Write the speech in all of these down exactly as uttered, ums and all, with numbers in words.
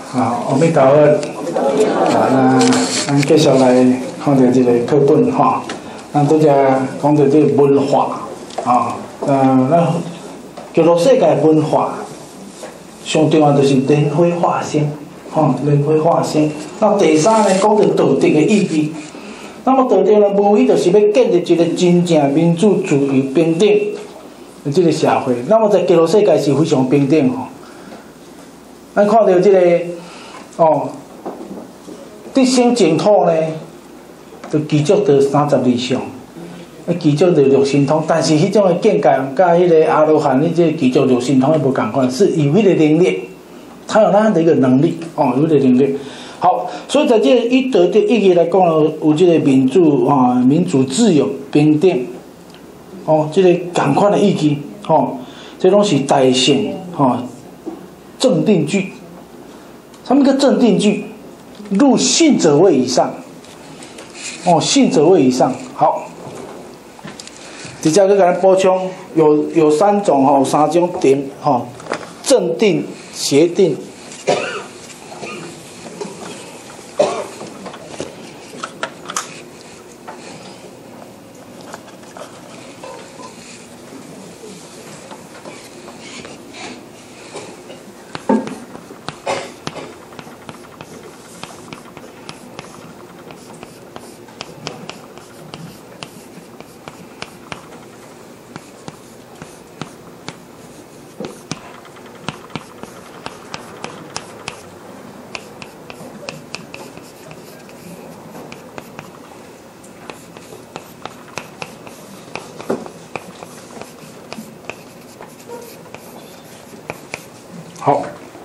啊，阿弥陀佛。啊，那咱继续来看到这个课本哈。咱拄则讲到这个文化啊，呃，咱叫做世界文化，上重要就是莲花化身，吼，莲花化身。那第三呢，讲到道德的意义。那么道德呢，无非就是要建立一个真正民主、自由、平等的这个社会。那么在基督世界是非常平等吼。咱看到这个哦，得生净土呢，就具足着三十二相，啊，具足着六神通。但是迄种的境界，甲迄个阿罗汉，你这具足六神通也无共款，是有迄个能力，他有那样的一个能力哦，有迄个能力。好，所以在这个以道德意义来讲呢，有这个民主啊、民主、自由、平等，哦，这个共款的意义，哦，这拢是大圣哦正定句。什么叫正定句？入信者位以上，哦，信者位以上。好，直接去给咱补充，有有三种吼、哦，三种定吼、哦，正定、邪定。好，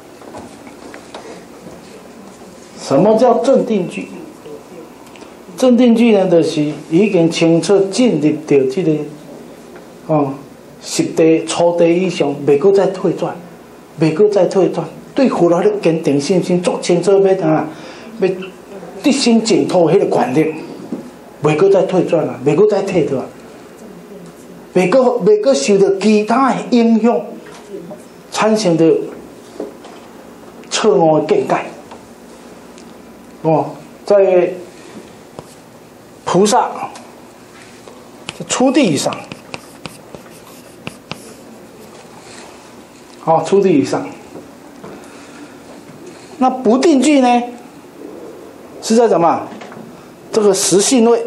什么叫正定句？正定句呢，就是已经清楚进入到这个哦实地、初地以上，袂搁再退转，袂搁再退转。对佛法的坚定信心，足清楚要怎啊？要得生净土迄个权力，袂搁再退转啦，袂搁再退转，袂搁袂搁受到其他的影响，产生着错误的见解。哦，在菩萨初地以上，好、哦，初地以上。那不定句呢？是在什么？这个实性位。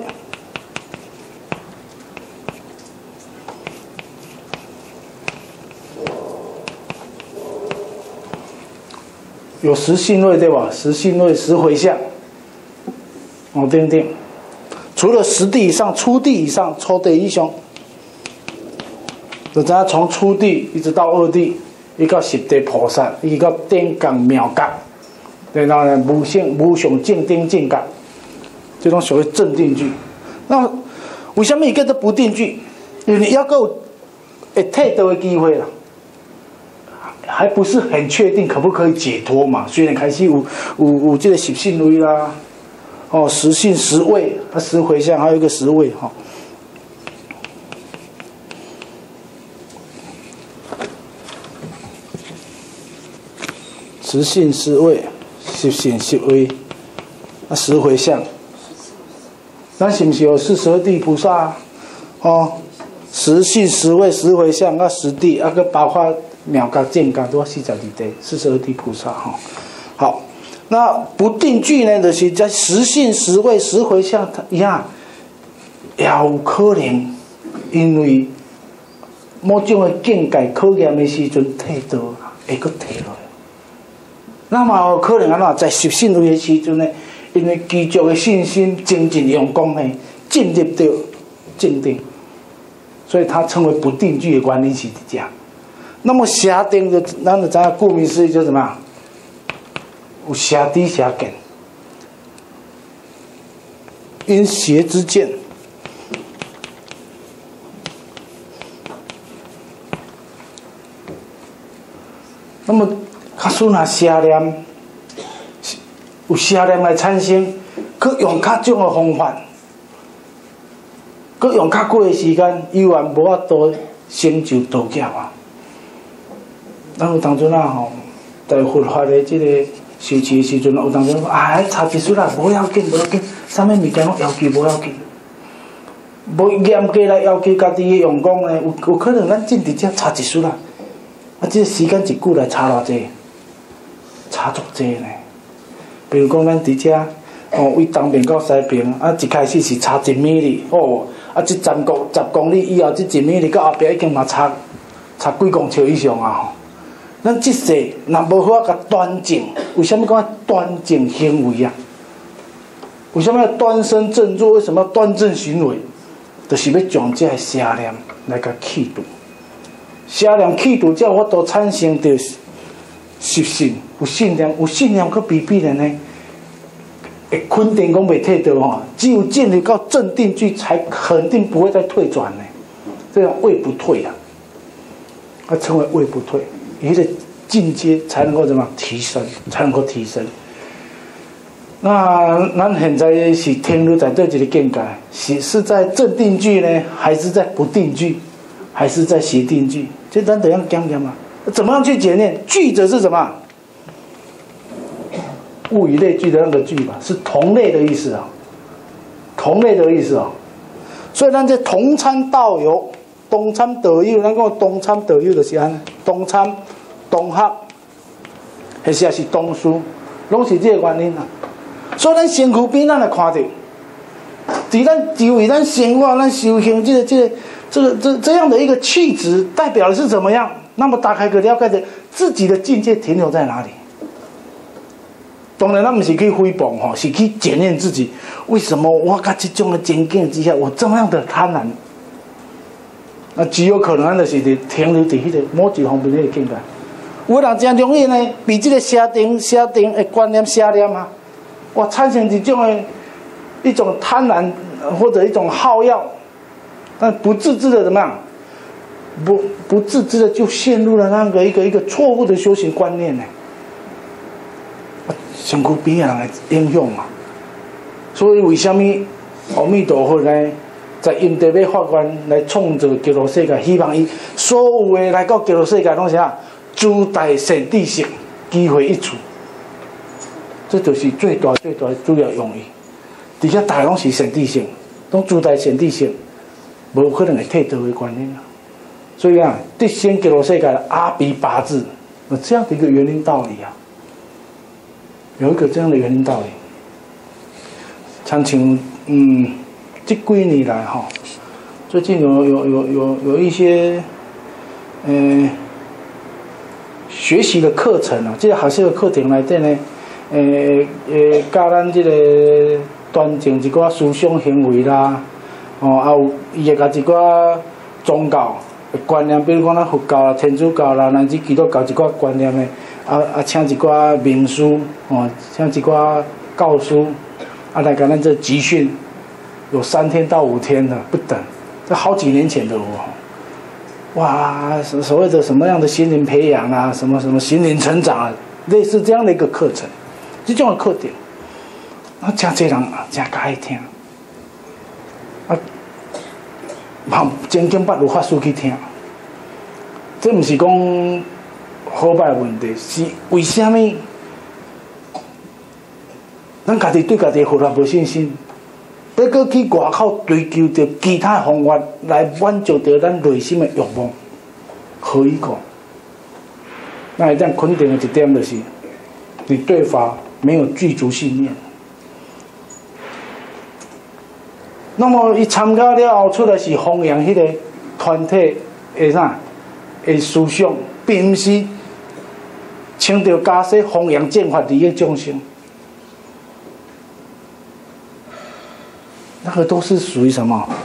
有实性位对吧？实性位、实回向，哦，对对。除了实地以上、初地以上、初地以上，就咱从初地一直到二地，一到十地菩萨，一到顶觉妙觉，对，然后呢无性无上正定境界，这种所谓正定句。那为什么伊叫做不定句？因为要够会退道的机会啦。还不是很确定可不可以解脱嘛？虽然开始有有有这个十性位啦，哦，十性十位，啊，十回向还有一个十位哈、哦。十性十位，十性十位，啊，十回向。咱是不是有四十二地菩萨啊？哦，十性十位，十回向啊，十地啊，个包括。妙觉、见觉都要四十二地，四十二地菩萨哈。好，那不定句呢，就是在实性、实位、实回向一样，也有可能因为某种的境界考验的时阵退道，会搁退落来。那么有可能安怎在实性位的时阵呢？因为具足的信心、精进用功呢，进入到正定，所以它称为不定句的原因是这样。那么邪定就，咱就知影，顾名思义就什么？有邪知邪见，因邪之见。那么，假使若邪念，有邪念来产生，佮用较种的方法，佮用较久的时间，依然无法度成就道教啊。咱有当阵啊吼，在佛法的这个受气的时阵，有当时讲，哎，差一岁啦，无要紧，无要紧，啥物物件拢要求无要紧。无严格来要求家己的用功呢，有有可能咱真直接差一岁啦。啊，这个时间一久来差偌济？差足济呢。比如讲，咱伫遮哦，为东边到西边，啊，一开始是差一米哩，哦，啊，这十公十公里以后，这一米哩到后壁已经嘛差差几公尺以上啊！吼，咱即世若无好啊，甲端正，为什么讲端正行为啊？为什么要端身正坐？为什么要端正行为？就是要将这个邪念来甲去除，邪念去除，才有法度产生着实信，有信念，有信念，佮比比人呢，会肯定讲袂退掉吼。只有进入到镇定句，才肯定不会再退转呢。这样位不退啊，它称为位不退，一个进阶才能够怎么提升，才能够提升。那咱现在是停留在对一个境界，是是在正定句呢，还是在不定句，还是在邪定句？这咱得要讲讲嘛。怎么样去检验？句者是什么？物以类聚的那个句吧，是同类的意思啊，同类的意思啊。所以咱这同参道友，同参道友，咱讲同参道友就是安，同参、同学，还是也是同事，拢是这个原因啊。所以咱身躯边咱来看到，伫咱周围咱生活、咱修行这个、这个、这个、这这样的一个气质，代表的是怎么样？那么打开个了解的自己的境界停留在哪里？当然，咱不是去诽谤吼，是去检验自己。为什么我在这种的境界之下，我这么样的贪婪？那极有可能就是停留在迄个某一方面的境界。有人真容易呢，被这个邪定、邪定的观念、邪念啊。哇，产生这种的一种贪婪或者一种好药，但不自知的怎么样？不不自知的就陷入了那个一个一个错误的修行观念呢。身躯边的人的影响嘛，所以为什么阿弥陀佛呢，在因地要发愿来创造极乐世界，希望伊所有的来到极乐世界拢是啊，诸大善知识机会一处。这就是最大最大的主要用意。而且大家拢是善知识，拢自带善知识，无可能会退掉的观念啊。所以啊，得先极乐世界的阿鼻八字，有这样的一个原因道理啊，有一个这样的原因道理。像像嗯，这几年来哈，最近有有有有有一些嗯、呃、学习的课程啊，这个学习的课程内底呢。诶诶，教咱即个端正一寡思想行为啦，哦，啊有伊会甲一寡宗教的观念，比如讲咱佛教啦、天主教啦，乃至基督教一寡观念的，啊啊，请一寡名师，哦，请一寡教师，啊来甲咱这集训，有三天到五天的不等，这好几年前的哦。哇，所谓的什么样的心灵培养啊，什么什么心灵成长啊，类似这样的一个课程。这种的课程，啊，真侪人真介爱听，啊，嘛真经捌有法师去听，这不是讲好歹问题，是为什么？咱家己对家己佛法无信心，要搁去外口追求着其他方法来满足着咱内心的欲望，何以讲？那一旦肯定的一点就是，你对法没有具足信念。那么伊参加了后出来是弘扬迄个团体的啥的思想，并不是穿着袈裟弘扬正法利益众生，那个都是属于什么？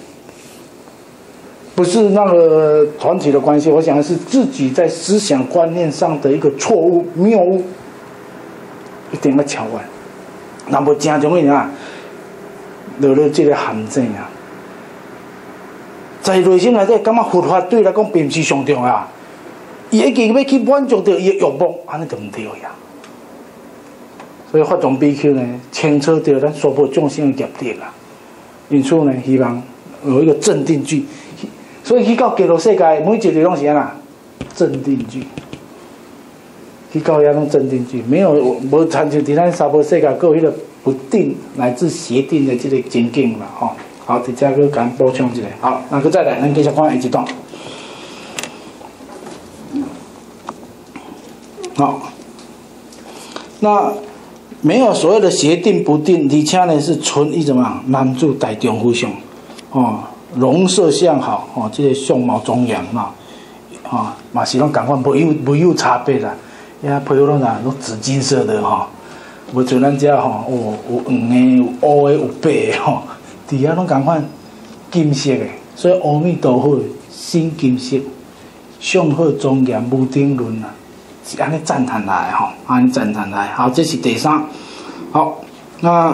不是那个团体的关系，我想是自己在思想观念上的一个错误谬误，一定要敲完。那么真容易啊，落入这个陷阱啊！在内心内底，感觉佛法对来讲并不是上重要，伊一定要去满足到伊的欲望，安尼就唔对呀。所以法藏比丘呢，清楚到咱所有众生的业力啊，因此呢，希望有一个镇定句。所以去到极乐世界，每一个拢是安那镇定句。 去到遐拢镇定句，没有无参像伫咱娑婆世界，各有迄个不定乃至邪定的这个情景啦，吼、哦。好，伫遮佫甲补充一下。好，那佫再来，咱继续看下一段。好，那没有所谓的邪定不定，而且呢是纯一什么男子大丈夫相，哦，容色相好，哦，这个相貌庄严嘛，啊、哦，嘛是拢共款，没有没有差别啦。遐皮肤拢啥，拢紫金色的哈，无、哦、像咱遮吼，哦，有黄的，有乌的，有白的吼，伫遐拢共款金色的，所以阿弥陀佛心金色，相好庄严无定论啊。是安尼赞叹来吼，安尼赞叹来。好，这是第三。好，那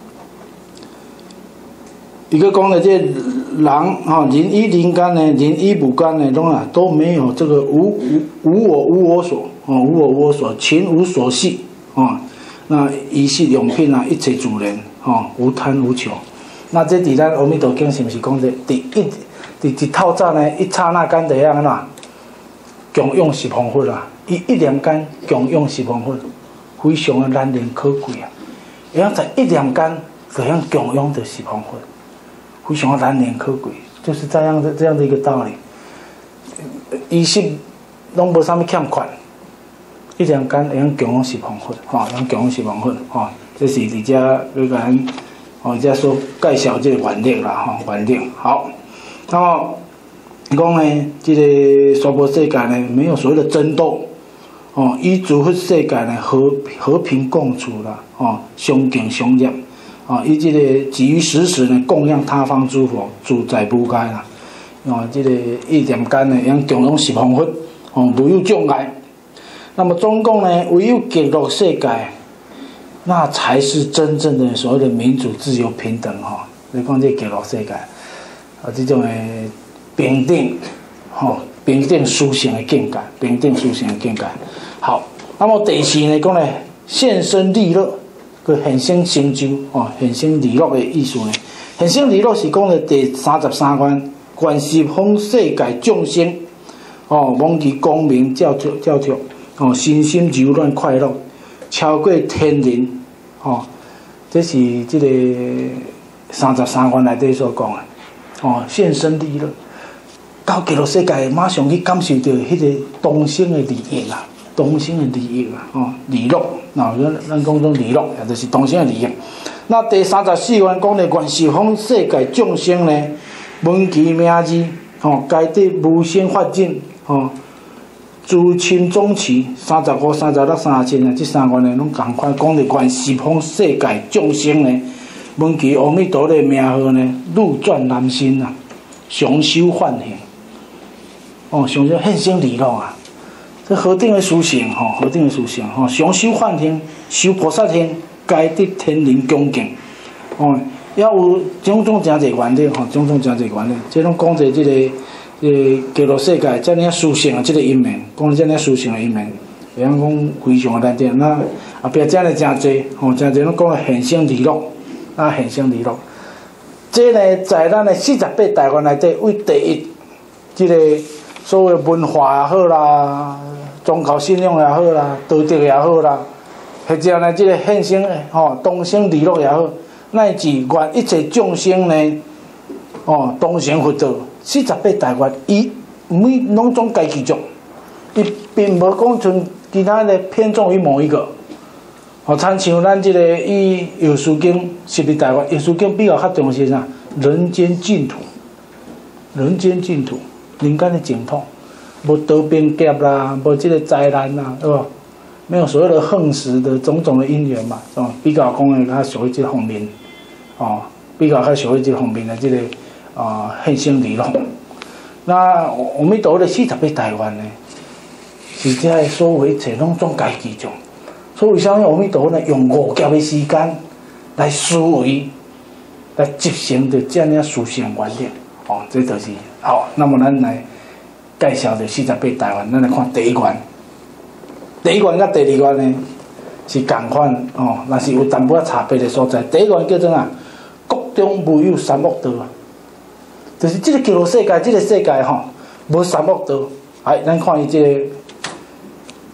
一个讲的这人哈，人依人间呢，人依无间呢，拢啊都没有这个无无无我无我所哦，无我无我所，情无所系哦。那衣食用品啊，一切自然哦，无贪无求。那这伫咱阿弥陀经是毋是讲这第一第一透早呢，一刹那间就样啊，共用十方佛啊。伊一念间共用十方佛，非常的难能可贵啊！会晓在一念间这样共用的十方佛，非常的难能可贵，就是这样的这样的一个道理。衣食拢无啥物欠款，一念间会晓共用十方佛，吼、哦，会晓共用十方佛，吼、哦，这是伫遮要甲咱哦，遮所介绍这个原理啦，吼、哦，原理好，那么讲呢，这个娑婆世界呢，没有所谓的争斗。哦，与诸佛世界呢和和平共处啦，哦，相敬相念，哦，以这个基于时时呢供养他方诸佛，自在无碍啦，哦，这个一念间呢，让共用十方佛，哦，无有障碍。那么中共呢，唯有极乐世界，那才是真正的所谓的民主、自由、平等哈。你讲这极乐世界，啊，这种的平等，吼、哦，平等殊胜的境界，平等殊胜的境界。好，那么第四呢，讲呢现身利乐，个现身成就哦，现身利乐的意思呢，现身利乐是讲的第三十三关，观十方世界众生哦，望其光明照照照照哦，身心柔软快乐，超过天人哦，这是这个三十三关内底所讲的哦，现身利乐，到极乐世界马上去感受到迄个当生的利益啊。当生的利益啊，哦，利乐，那咱咱讲种利乐，也就是当生的利益。那第三十四关讲的愿十方世界众生呢，闻其名字，哦，皆得无生法忍，哦，诸亲总持，三十五、三十六、三十七啊，这三关呢，拢共款讲的愿十方世界众生呢，闻其阿弥陀的名号呢，入转男身啊，常修梵行，哦，常修现身利乐啊。这何等的殊胜吼，何等的殊胜吼！常修梵行，修菩萨行，皆得天人恭敬。哦，也有种种真侪原理吼，种种真侪原理。这拢讲者这个呃极乐世界遮尔殊胜的这个一面，讲遮尔殊胜的一面，会晓讲非常的难得。那后壁遮尔真侪吼，真侪拢讲了现身利乐，啊现身利乐。这呢，在咱的四十八大愿内底，为第一，这个所谓文化也好啦。宗教信仰也好啦，道德也好啦，或者呢，这个现身吼，当生利乐也好，乃至愿一切众生呢，哦，当成佛道，四十八大愿，伊每拢总该记住，伊并无讲像其他的偏重于某一个。哦，参像咱这个以《药师经》十二大愿，《药师经》比较较重视啥？人间净土，人间净土，人间的净土。无刀兵劫啦，无这个灾难啦，对吧？没有所谓的横死的种种的因缘嘛，是吧？比较讲的较属于这方面，哦，比较较属于这方面的这个啊现身利乐。那阿弥陀佛的四十八大愿呢，是这所有一切拢总该记住。所以为啥阿弥陀佛呢，用五劫的时间来思维，来执行着这样殊胜原理？哦，这就是好。那么咱来。介绍着四十八大愿，咱来看第一愿。第一愿甲第二愿呢是共款哦，若是有淡薄仔差别的所在。第一愿叫做啊，国中无有三恶道啊，就是这个极乐世界，这个世界吼、哦、无三恶道。哎，咱看伊这个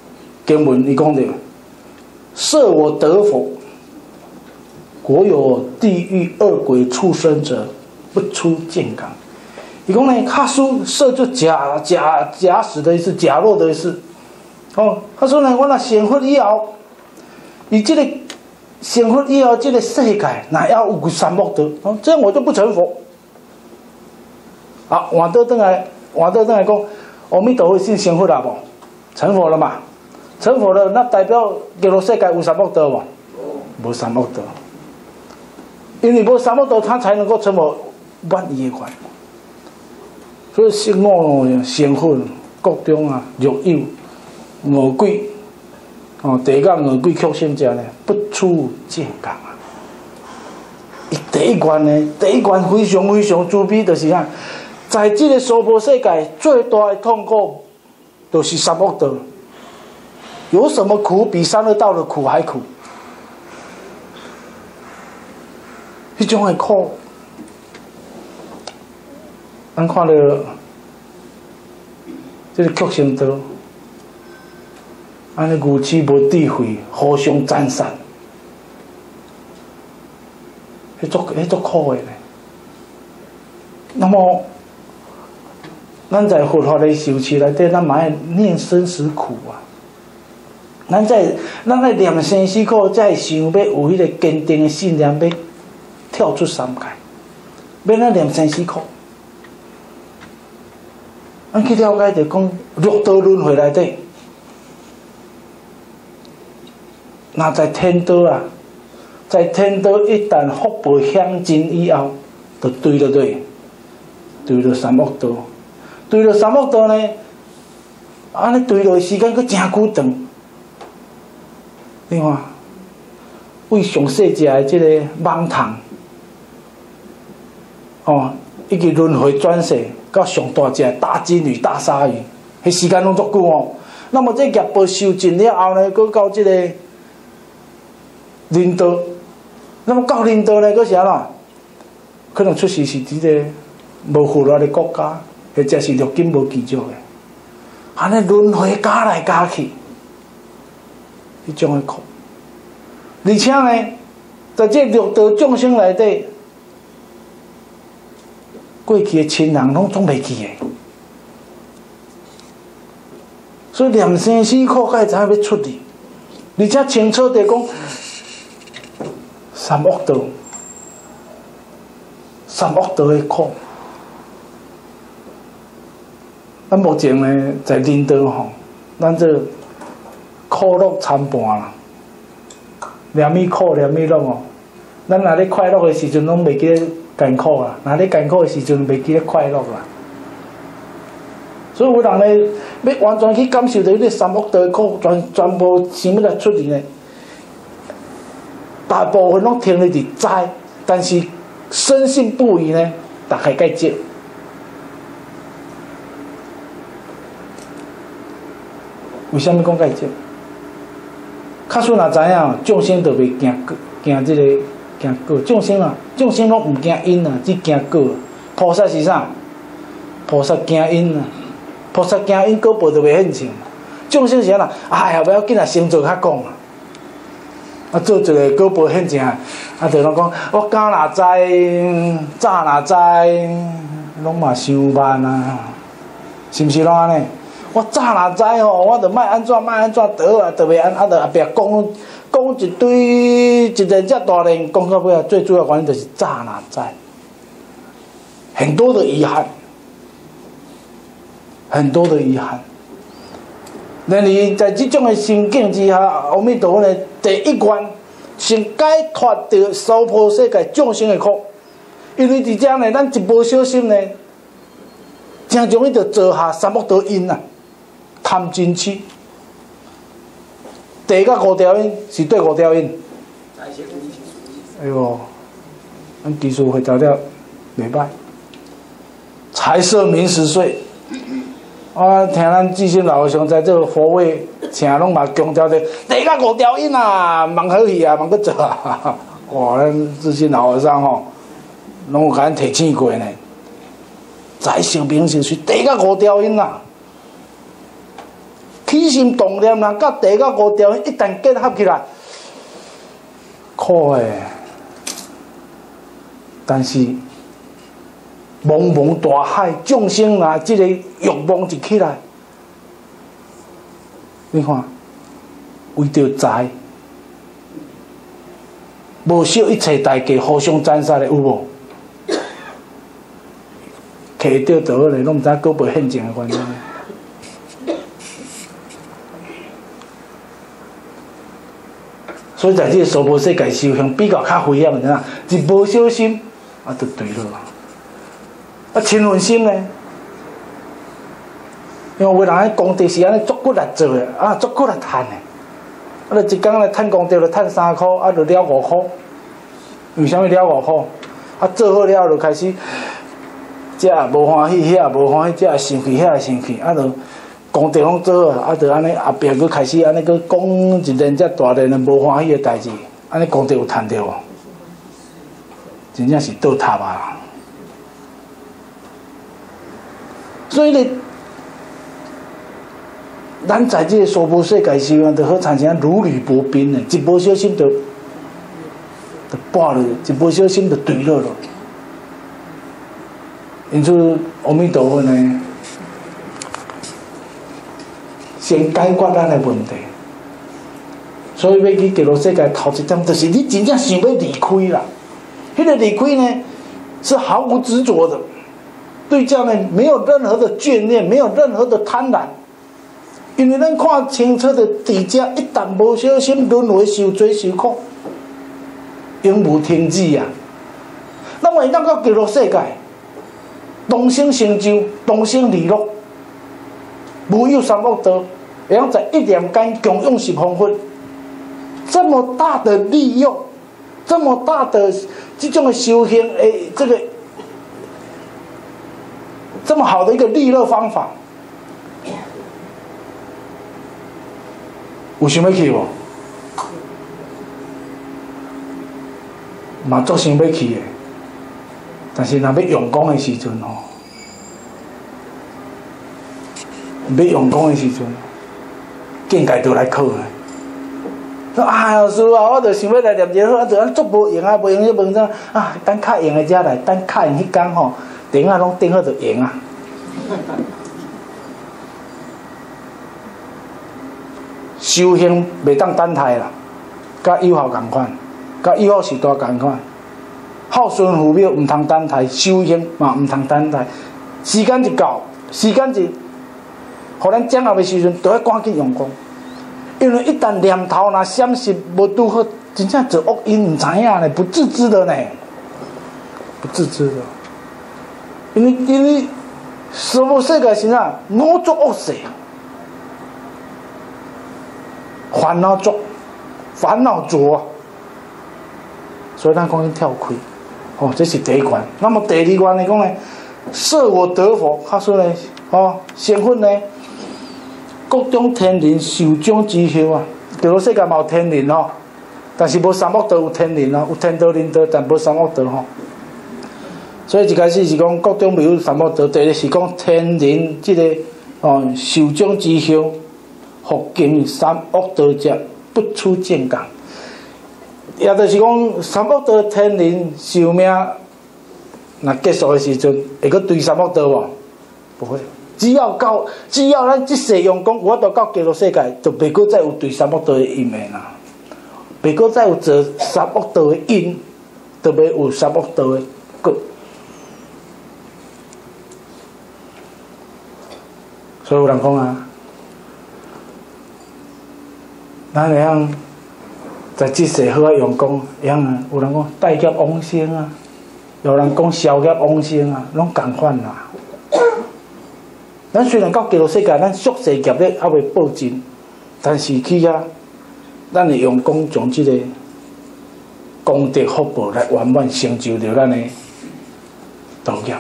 经文伊讲着，设我得否？国有地狱恶鬼畜生者，不出见港。伊讲呢，他说设就假假假使的意思，假若的意思。哦，他说呢，我若成佛以后，以这个成佛以后，这个世界哪要有三恶道？哦，这样我就不成佛。啊，换倒转来，换倒转来讲，阿弥陀佛信成佛了不？成佛了嘛？成佛了，那代表极乐世界有三恶道不？无三恶道。因为无三恶道，他才能够成为万一的款。所以生我成佛各中啊，肉有恶鬼哦，第一个恶鬼曲生者呢，不出见港啊。伊第一关呢，第一关非常非常自卑，就是啥？在这个娑婆世界最大的痛苦，就是三恶道。有什么苦比三恶道的苦还苦？迄种的苦，咱看到这个曲生道，安尼牛痴无智慧，互相斩杀，迄足迄足苦的呢。那么，咱在佛法的修持内底，咱嘛要念生死苦啊。咱在咱在念生死苦，才会想要有迄个坚定的信念，要跳出三界，免咱念生死苦。咱去了解着讲六道轮回内底，那在天道啊，在天道一旦福报享尽以后，就对了对，对了三恶道，对了三恶道呢，安尼对落时间佫真久长。你看，为上细只的这个蠓虫，哦，一直轮回转世，到上大只大金鱼、大鲨鱼，迄时间拢足久哦。那么这业报受尽了后呢，佫到这个人道，那么到人道呢，佫是安怎？可能出世是这个无富裕的国家，或者是六根无具足的，安尼轮回加来加去。迄种的苦，而且呢，在这六道众生内底，过去的亲人拢总袂记的，所以念生死苦，才会知影要出离，而且清楚地讲，三恶道，三恶道的苦，咱目前呢，在人道吼，咱这苦乐参半啦，念伊苦念伊乐哦。咱若咧快乐的时阵，拢袂记咧艰苦啦；若咧艰苦的时阵，袂记咧快乐啦。所以有人咧要完全去感受到迄个三恶道的苦，全全部想要来出离呢。大部分拢听咧伫知，但是深信不疑呢，大概介少。为什么讲介少？确实若知影，众生就袂惊惊即个惊果。众生啊，众生拢毋惊因啊，只惊果。菩萨是啥？菩萨惊因啊，菩萨惊因果报就袂现前。众生是安怎？哎呀，不要紧啊，先做较讲啊。啊，做一个果报现前，啊，就拢讲我刚若知，早若知，拢嘛伤慢啊，是毋是拢安尼？我早若知吼，我着莫安怎莫安怎倒啊，着袂安啊，着后壁讲讲一堆一连遮大连，讲到尾啊，最主要原因就是早若知，很多的遗憾，很多的遗憾。然而在这种的心境之下，阿弥陀佛呢，第一关先解脱掉娑婆世界众生的苦，因为伫遮呢，咱一无小心呢，真容易着做下三恶道因啊。贪嗔痴，第一个五条因是对五条因。哎呦，咱技术会调了，袂歹。财色名食睡，我听咱智心老和尚在这个佛位，请拢嘛强调的，第一个五条因啊，忙好去啊，忙去做啊。哇，咱智心老和尚吼，拢有甲咱提醒过呢。财色名食睡，第一个五条因啊。 起心动念啦，到第到五条一旦结合起来，苦诶。但是茫茫大海，众生啊，这个欲望一起来，你看，为着财，无惜一切代价，互相斩杀的有无？摕到倒咧，拢毋知佫袂现前的原因。所以在这个娑婆世界修行比较较危险的怎？一无小心。啊，就对了。啊，嗔恨心呢？因为有人喺功德是安尼足骨来做的，啊，足骨来赚的。啊，你一工来赚功德，就赚三箍，啊，就了五箍。为什么了五箍？啊，做好了就开始，这也无欢喜，遐也无欢喜，这也生气，遐也生气，啊，就功德拢做好，啊，就安尼后壁佫开始安尼佫讲一连遮大连的无欢喜的代志，安尼功德有赚着无？真正是倒塌啊！所以咧，咱在这个娑婆世界修行，就好产生如履薄冰的，一不小心就就败了，一不小心就坠落了。因此，阿弥陀佛呢，先解决咱的问题。所以要去极乐世界头一点，就是你真正想要离开啦。那个离开呢，是毫无执着的，对这样呢没有任何的眷恋，没有任何的贪婪，因为咱看清楚的底价，一旦无小心轮回受罪受苦，永无停止啊！那么咱到极乐世界，同生成就，同生利乐，无有三恶道，会当在一念间共用十方佛，这么大的利用。这么大的这种的修行，哎，这个这么好的一个利乐方法，有想要去无？嘛足想要去的，但是若要用功的时阵吼，要用功的时阵，境界就来考啊。说哎呀，师父啊，我就想要来念这好，啊，就安足无用啊，无用就问啥啊？等较用的才来，等较用迄天吼，顶啊拢顶好就用啊。修行袂当等待啦，甲有效共款，甲有效时代共款。孝顺父母毋通等待，修行嘛毋通等待。时间一到，时间一，互咱掌握的时阵，就要赶紧用功。因为一旦念头若闪失无拄好，真正做恶因唔知影呢，不自知的呢，不自知的。因为因为娑婆世界是啥？五浊恶世，烦恼浊，烦恼浊啊。所以咱讲要跳开，哦，这是第一关。那么第二关来讲呢，设我得佛，他说呢，哦，身份呢？各种天人受奖之后啊，极乐世界嘛有天人吼，但是无三恶道有天人哦，有天道、人道，但无三恶道吼。所以一开始是讲各种没有三恶道，第二是讲天人这个哦受奖之后，复经三恶道者不出见港，也就是讲三恶道天人寿命若结束的时阵，会阁对三恶道无？不会。只要到，只要咱即世用功，我到到极乐世界，就袂阁再有对三恶道的因的啦，袂阁再有做三恶道的因，就袂有三恶道的果。所以有人讲啊，咱会晓在即世好啊用功，会晓啊，有人讲带业往生啊，有人讲消业往生啊，拢共款啦。咱虽然到极乐世界，咱宿世业咧还未报尽，但是去遐，咱会用功将即个功德福报来圆满成就着咱的道业。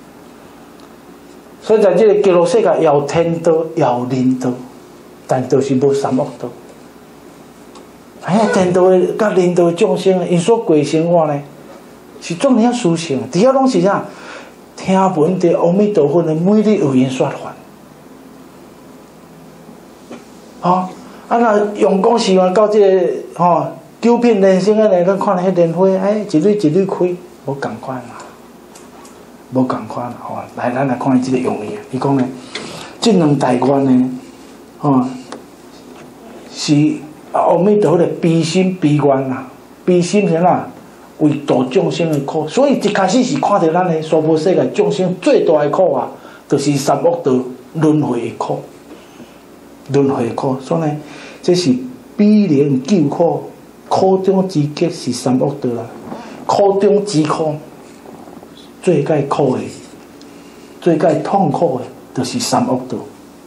所以在这个极乐世界，也有天道，也有人道，但都是无三恶道。哎呀，天道的甲人道的众生，因所过生活呢，是怎样殊胜？伫遐拢是啥？听闻着阿弥陀佛的美丽有言说法， 吼，啊那用功时嘛到这个吼九品连星安尼，咱看迄莲花，哎，一蕊一蕊开，无共款啦，无共款啦，吼，来咱来看伊即个用意，伊讲呢，这两大愿呢，吼，是阿弥陀佛的悲心悲愿啦，悲心是哪？为度众生的苦，所以一开始是看到咱的娑婆世界众生最大的苦啊，就是三恶道轮回的苦，轮回的苦，所以呢，这是悲怜救苦，苦中之极是三恶道啦，苦中之苦，最解苦的，最解痛苦的，就是三恶道，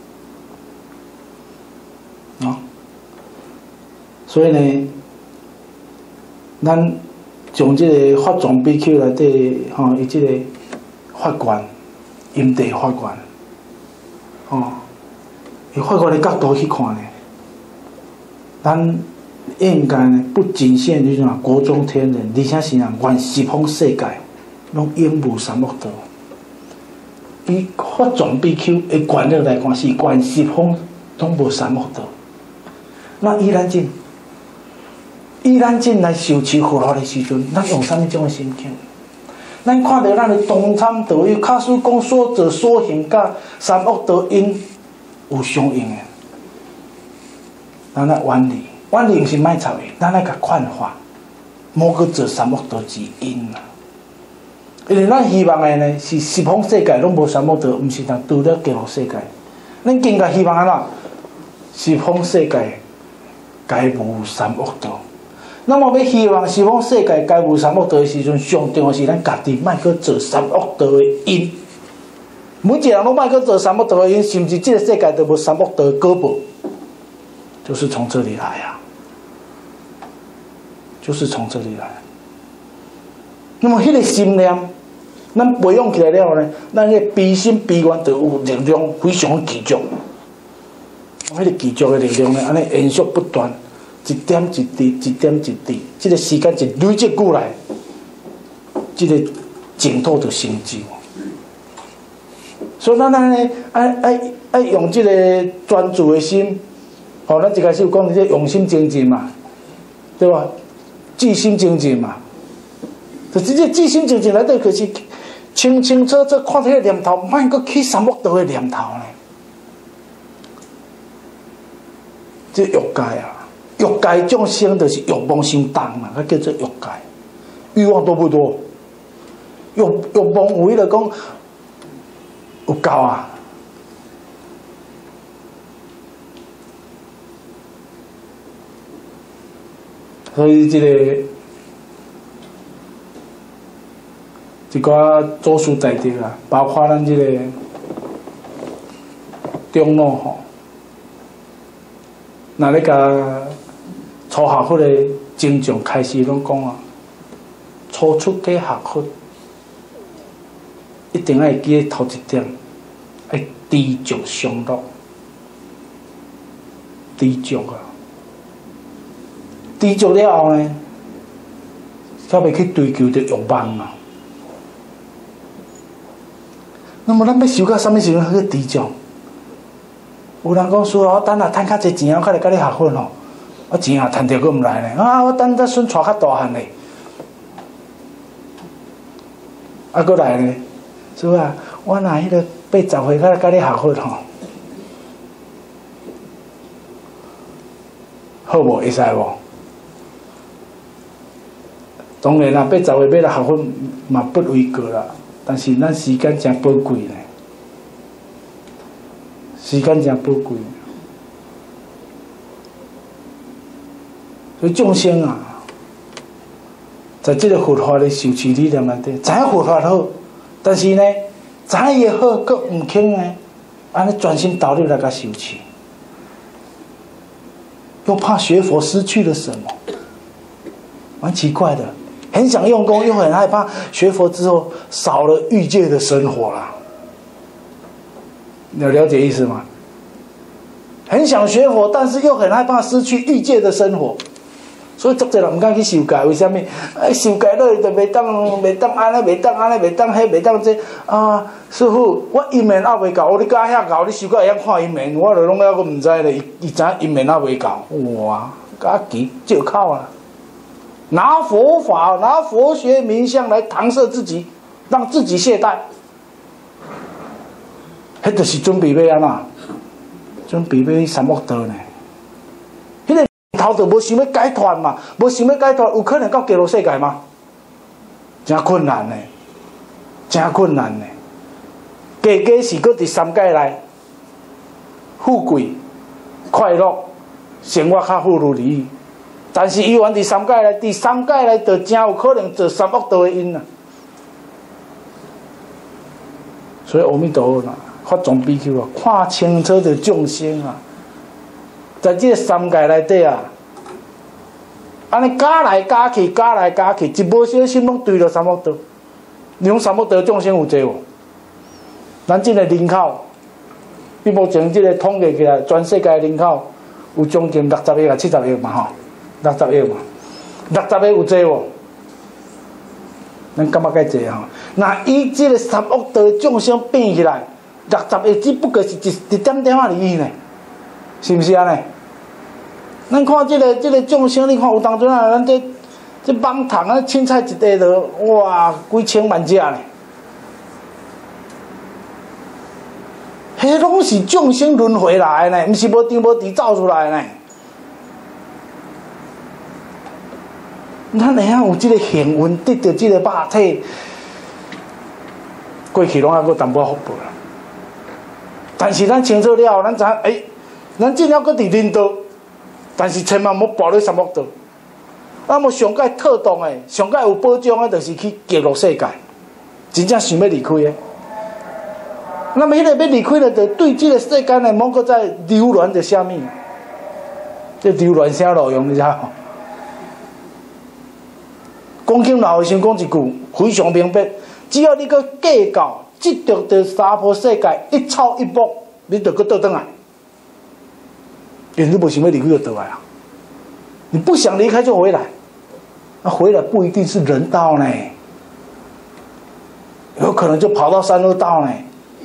啊、哦，所以呢，咱。从即个法藏比丘内底，吼，伊即个法愿、因地法愿，吼，以法愿的角度去看呢，咱应该呢不仅限于啥国中天人，而且是人愿十方世界拢永无三恶道。以法藏比丘的愿力来看，是愿十方拢无三恶道。那依然进。以咱进来受持佛法的时阵，咱用啥物种的心境？咱看到咱的同参道友，假使讲所做所行，甲三恶道因有相应的，咱来远离，远离毋是卖操的，咱来甲劝化，莫去做三恶道之因啦。因为咱希望的呢，是十方世界拢无三恶道，毋是通除了极乐世界。咱更加希望安怎？十方世界皆无三恶道。那么要希望十方世界皆无三恶道的时阵，上重要是咱家己莫去做三恶道的因。每一个人拢莫去做三恶道的因，甚至这个世界都无三恶道的果报，就是从这里来啊，就是从这里来。那么迄个心念，咱培养起来了后呢，咱迄个悲心悲愿就有力量，非常持续。迄个持续的力量呢，安尼延续不断。一点一滴，一点一滴，这个时间一累积过来，这个净土就成就。所以咱安尼爱爱爱用这个专注的心，吼、哦，咱一开始有讲这用心精进嘛，对吧？记心精进嘛，就直接记心精进内底就是清清楚楚看这个念头，莫阁起三恶道的念头呢。这欲界啊！欲界众生就是欲望伤重嘛，它叫做欲界。欲望多不多？欲欲望有迄个讲有够啊！所以这个一寡祖师大德啊，包括咱这个中老吼，那咧甲初学佛的经常开始拢讲啊，初出家学佛，一定要记头一点，要知足常乐，知足啊，知足了后呢，才袂去追求着欲望啊。那么咱要修到什么时阵去知足？有人讲说哦，等下趁较侪钱，我较来甲你学佛吼。我钱也趁着，佫毋来呢。啊，我等咱孙带较大汉嘞，啊，佫来呢。是吧？我若迄个八十岁，较来甲你学佛吼，好无？会使无？当然啦，八十岁要来学佛嘛不为过啦。但是咱时间真宝贵呢，时间真宝贵。所以众生啊，在这个佛法的受持理念内底，知影佛法好，但是呢，知影也好，佫毋肯呢，安尼专心投入来甲受持，又怕学佛失去了什么，蛮奇怪的。很想用功，又很害怕学佛之后少了欲界的生活啦。你有了解意思吗？很想学佛，但是又很害怕失去欲界的生活。 所以足侪人毋敢去受戒，为虾米？哎，受戒落去就袂当，袂当安尼，袂当安尼，袂当迄，袂当这啊！师傅，我阴面还袂到，你甲遐厚，你受戒会晓看阴面，我就拢还阁毋知咧。伊伊知阴面还袂到，哇，甲急借口啊！拿佛法、拿佛学名相来搪塞自己，让自己懈怠，迄就是准备要安怎？准备要去三恶道呢？迄个头就无想要解脱嘛，无想要解脱，有可能到极乐世界吗？真困难呢，真困难呢。加加是搁伫三界内，富贵、快乐、生活较富如意。但是伊原伫三界内，伫三界内就真有可能做三恶道的因啊。所以阿弥陀佛啊，法藏比丘啊，看清楚着众生啊，在这个三界内底啊，安尼加来加去，加来加去，一无小心拢对着三恶道。你讲三恶道众生有济无？咱这个人口，你目前这个统计起来，全世界人口有将近六十亿啊，七十亿嘛吼。六十亿嘛，六十亿有济无？咱感觉介济吼。那以这个三恶道众生变起来，六十亿只不过是一一点点仔而已呢，是毋是安尼？咱看这个这个众生，你看有当阵啊，咱这这网糖啊，凊彩一块就哇几千万只呢。迄拢是众生轮回来的呢，毋是无张无弛造出来的呢。咱会晓有即个幸运，得到即个肉体，过去拢还阁淡薄福报啦。但是咱清楚了，咱知诶、欸，咱尽量阁伫人道，但是千万莫步入三恶道。那么上界特动诶，上界有保障诶，就是去极乐世界，真正想要离开诶。那么迄个要离开了，就对即个世间呢，莫阁再留恋着啥物？这留恋啥路用？你知影？讲起老的先讲一句，非常明白。只要你搁计较，即着着娑婆世界一草一木，你就搁倒转来。因为你无想要离开就倒来啊！你不想离开就回来，那回来不一定是人道呢，有可能就跑到三恶道呢。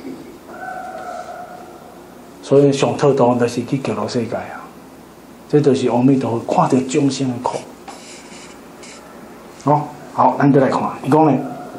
所以上特当就是去极乐世界啊！这就是阿弥陀佛看到众生的苦。哦，好，咱再来看，伊讲呢，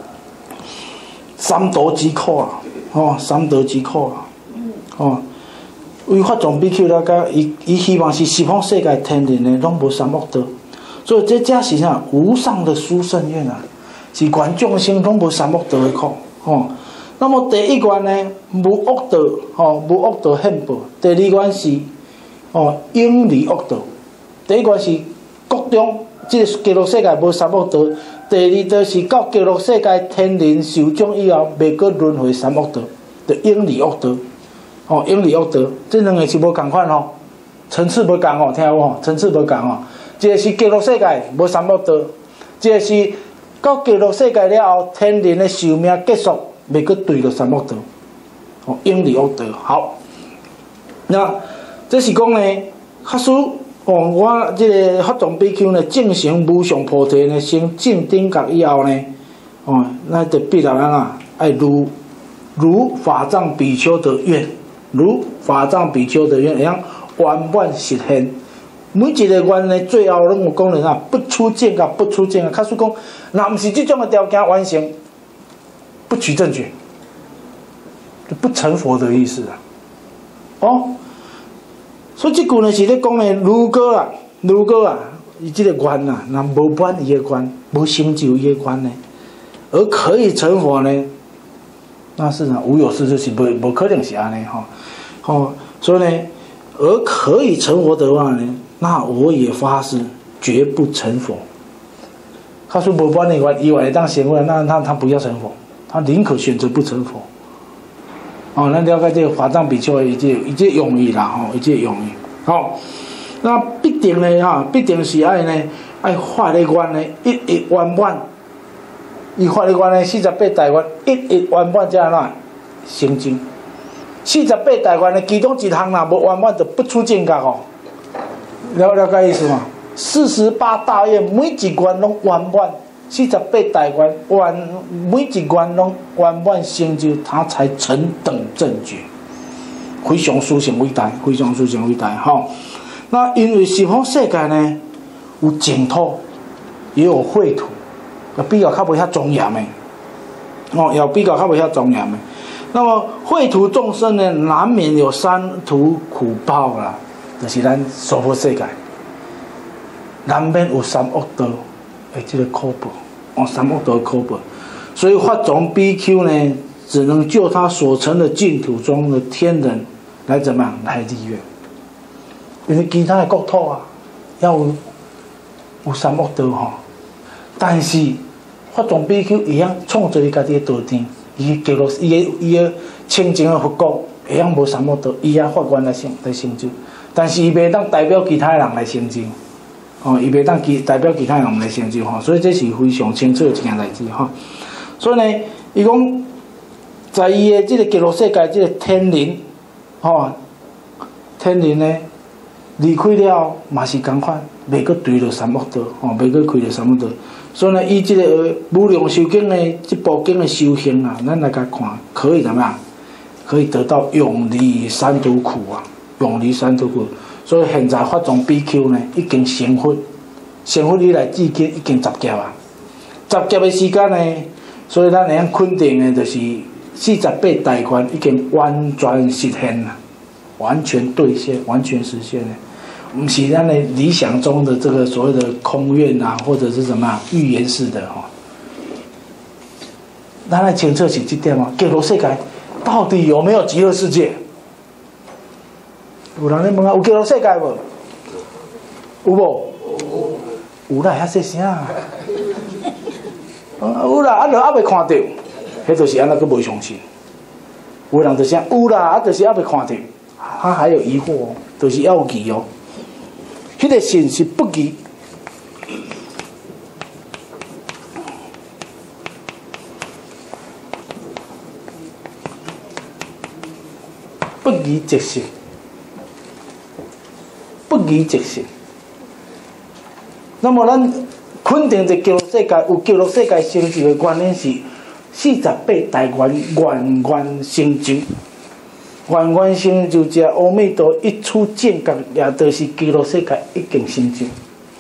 三毒之苦啊，哦，三毒之苦啊，哦，为法藏比丘来讲，伊伊希望是十方世界天人呢，拢无三恶道，所以这才是啥无上的殊胜愿啊，是愿众生拢无三恶道的苦，哦。那么第一愿呢，无恶道，哦，无恶道现报；第二愿是，哦，永离恶道；第一愿是国中。即个极乐世界无三恶道，第二就是到极乐世界天人受奖以后，袂阁轮回三恶道，就永离恶道。哦，永离恶道，这两个是无共款吼，层次无共哦，听有吼，层次无共哦。一个是极乐世界无三恶道，一个是到极乐世界了后，天人的寿命结束，袂阁对着三恶道。哦，永离恶道。好，那这是讲呢，假使。哦，我这个法藏比丘呢，正成无上菩提呢，成正等觉以后呢，哦，那就必然啊，爱如如法藏比丘的愿，如法藏比丘的愿，会样圆满实现。每一个愿呢，最后拢有讲了啊，不出见啊，不出见啊。假使讲，若毋是这种的条件完成，不取正觉，就不成佛的意思啊。哦。所以这句呢是咧讲呢，如果啊，如果啊，伊这个愿啊，若无满伊的愿，无成就伊的愿呢，而可以成佛呢，那是呢无有事就是无无可能是安尼哈，哦，所以呢，而可以成佛的话呢，那我也发誓绝不成佛。他说无满的愿，以为当成佛，那他他不要成佛，他宁可选择不成佛。哦，咱了解这个法藏比丘的一这一这用意啦，吼、哦，一这用意。好、哦，那必定呢，哈，必定是爱呢，爱发的愿呢，一一圆满。伊发的愿呢，四十八大愿，一一圆满才安怎成就。四十八大愿呢，其中一项啦无圆满，就不出正觉哦。了了解意思吗？ 四十八大愿每一愿拢圆满，四十八大愿完每一愿拢圆满成就，他才成等正觉，非常殊胜伟大，非常殊胜伟大哈。那因为十方世界呢，有净土，也有秽土，也比较较袂遐庄严的，哦，也比较较袂遐庄严的。那么秽土众生呢，难免有三途苦报啦，就是咱娑婆世界，难免有三恶道的这个苦报，哦，三恶道的苦报。所以法种 B Q 呢，只能就他所成的净土中的天人来怎么样来立愿，因为其他的国土啊，要有有三恶道吼，但是法种 B Q 一样创造伊家己的道场。伊记录伊个伊个清净的佛国，会样无三恶道，伊也法愿来成来成就，但是伊袂当代表其他人来成就，哦，伊袂当其代表其他人来成就吼，所以这是非常清楚的一件代志吼。所以呢，伊讲在伊的这个极乐世界这个天人，吼，天人呢离开了嘛是共款，袂阁对着三恶道，吼，袂阁开着三恶道。所以呢，以这个无量寿经的这部经的修行啊，咱来甲看，可以怎么样？可以得到永离三途苦啊，永离三途苦。所以现在法种 B Q 呢，已经成佛，成佛以来至今已经十劫啊，十劫的时间呢，所以咱会样肯定的，就是四十八大愿已经完全实现了，完全兑现，完全实现了。不是咱的理想中的这个所谓的空愿啊，或者是什么预言式的哈。咱来清楚是这点哦。极乐世界到底有没有极乐世界？有人咧问啊，有极乐世界无？有无？有啦，遐细声啊。有啦，啊，就还未看到，迄就是安那个未相信。有人就讲有啦，啊，就是还未看到，他还有疑惑哦，就是要有疑哦。迄个信是不疑，不疑即信，不疑即信。那么咱肯定这极乐世界有极乐世界成就的原因是四十八大愿愿愿成就。愿愿成就者，阿弥陀一出见觉，也就是极乐世界已经成就，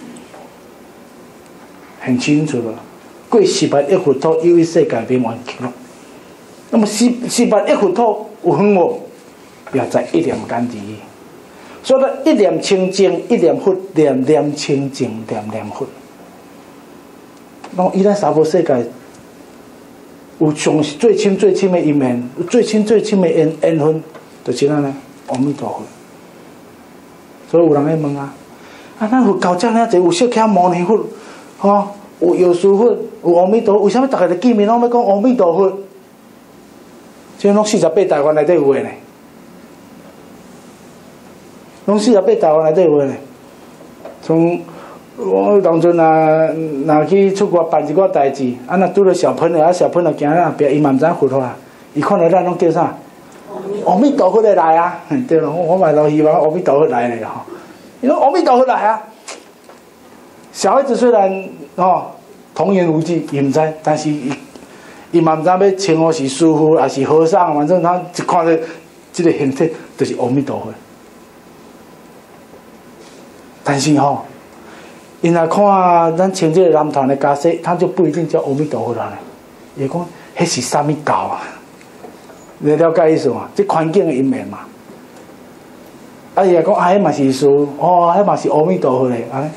很清楚了。过十八亿佛土，有一世界变完极乐。那么十十八亿佛土有远无？也在一念间之。所以呢，一念清净，一念佛，念念清净，念念佛。那么伊咱娑婆世界有上最深最深的因缘，有最深最深的缘缘分。就是咱呢，阿弥陀佛。所以有人在问啊，啊，咱佛教遮尔济，有释迦牟尼佛，吼、哦，有药师佛，有阿弥陀佛，为什么大家在见面拢要讲阿弥陀佛？这拢四十八大愿内底有诶呢，拢四十八大愿内底有诶呢。从我当阵啊，若去出国办一寡代志，啊，若拄着小朋友，啊，小朋友行咧后壁，伊嘛毋知佛法，伊看到咱拢叫啥？阿弥陀佛的来啊！对了，我我嘛都希望阿弥陀佛来咧哈。你说阿弥陀佛来啊！小孩子虽然哦童言无忌，伊唔知，但是伊伊嘛唔知要称呼是师父还是和尚，反正他一看到这个形体就是阿弥陀佛。但是吼、哦，伊若看咱穿这个南传的家世，他就不一定叫阿弥陀佛了。伊讲迄是啥物教啊？你了解意思嘛？这环境的因缘嘛。啊，伊也讲啊，迄嘛是师，哦，迄嘛是阿弥陀佛嘞，安尼。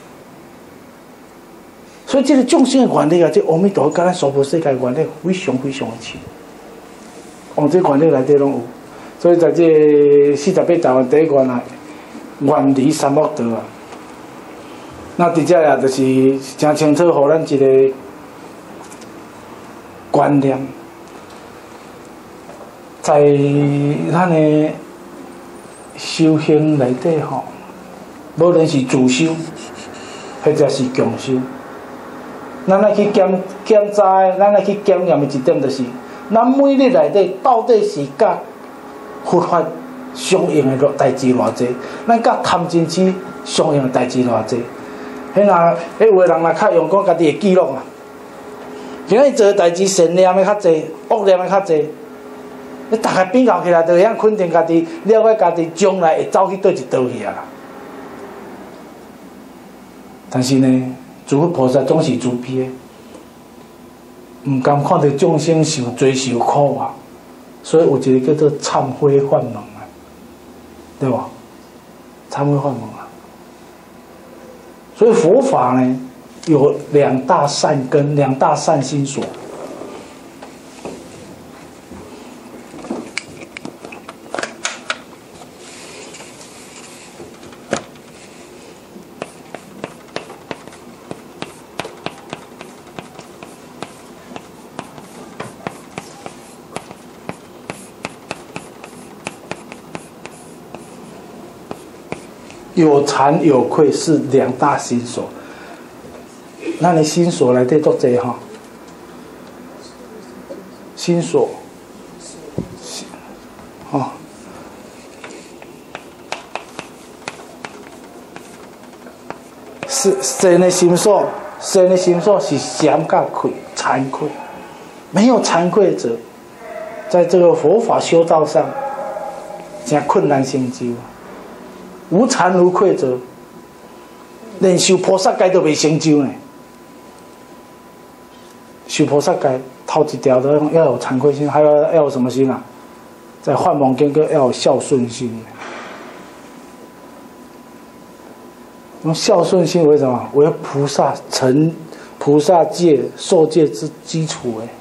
所以这个众生的原理啊，这阿弥陀佛跟咱娑婆世界的原理非常非常的像。往这原理内底拢有，所以在这四十八大愿第一愿啊，远离三恶道啊。那伫遮呀，就是真清楚，互咱一个观念。在咱的修行内底吼，无论是自修，或者是共修，咱来去检检查的，咱来去检验的一点就是，咱每日内底到底是甲佛法相应的代志偌济，咱甲贪嗔痴相应的代志偌济， 迄若迄有诶人若较用讲家己诶记录啊，今仔日做诶代志善念诶较济，恶念诶较济。你大概比较起来，就会晓肯定家己，了解家己将来会走去倒一道去啊。但是呢，诸佛菩萨总是慈悲的，唔甘看到众生受罪受苦啊，所以有一个叫做忏悔法门啊，对吧？忏悔法门啊。所以佛法呢，有两大善根，两大善心所。有惭有愧是两大心所，那你心所来对做这哈？心所，哦，是谁的心所？谁的心所是嫌甲愧、惭愧，没有惭愧者，在这个佛法修道上，真困难成就。无惭无愧者，连修菩萨戒都未成就呢。修菩萨戒头一条都要有惭愧心，还有要有什么心啊？在梵网经个要有孝顺心。用孝顺心为什么？为菩萨成菩萨戒受戒之基础诶。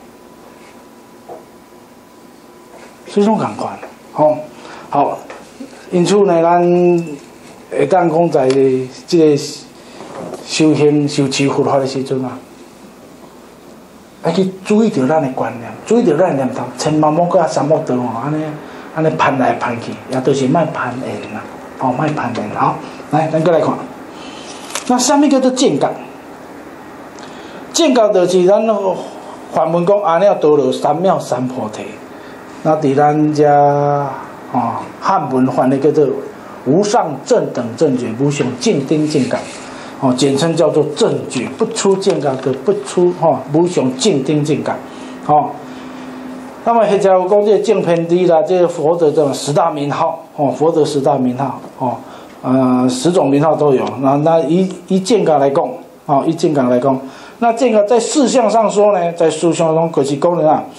所以种感款，好，好。因此呢，咱会当讲在即个修行受持佛法的时阵啊，要去注意到咱的观念，注意到咱的念头，千万莫搁啊三恶道吼，安尼安尼攀来攀去，也都是莫攀缘啦，哦，莫攀缘。好，来，咱搁来看，那什么叫做见觉？见觉就是咱梵文讲阿耨多罗三藐三菩提，那伫咱遮。哦，汉文翻的叫做无上正等正觉，无上静定见觉，哦，简称叫做正觉，不出见觉的不出哈、哦，无上静定见觉，哦。那么或者有讲这个净偏低啦，这个佛的这种十大名号，哦，佛的十大名号，哦，呃，十种名号都有。那那以以见觉来讲，哦，以见觉来讲，那见觉在事项上说呢，在事项中可是讲人啊。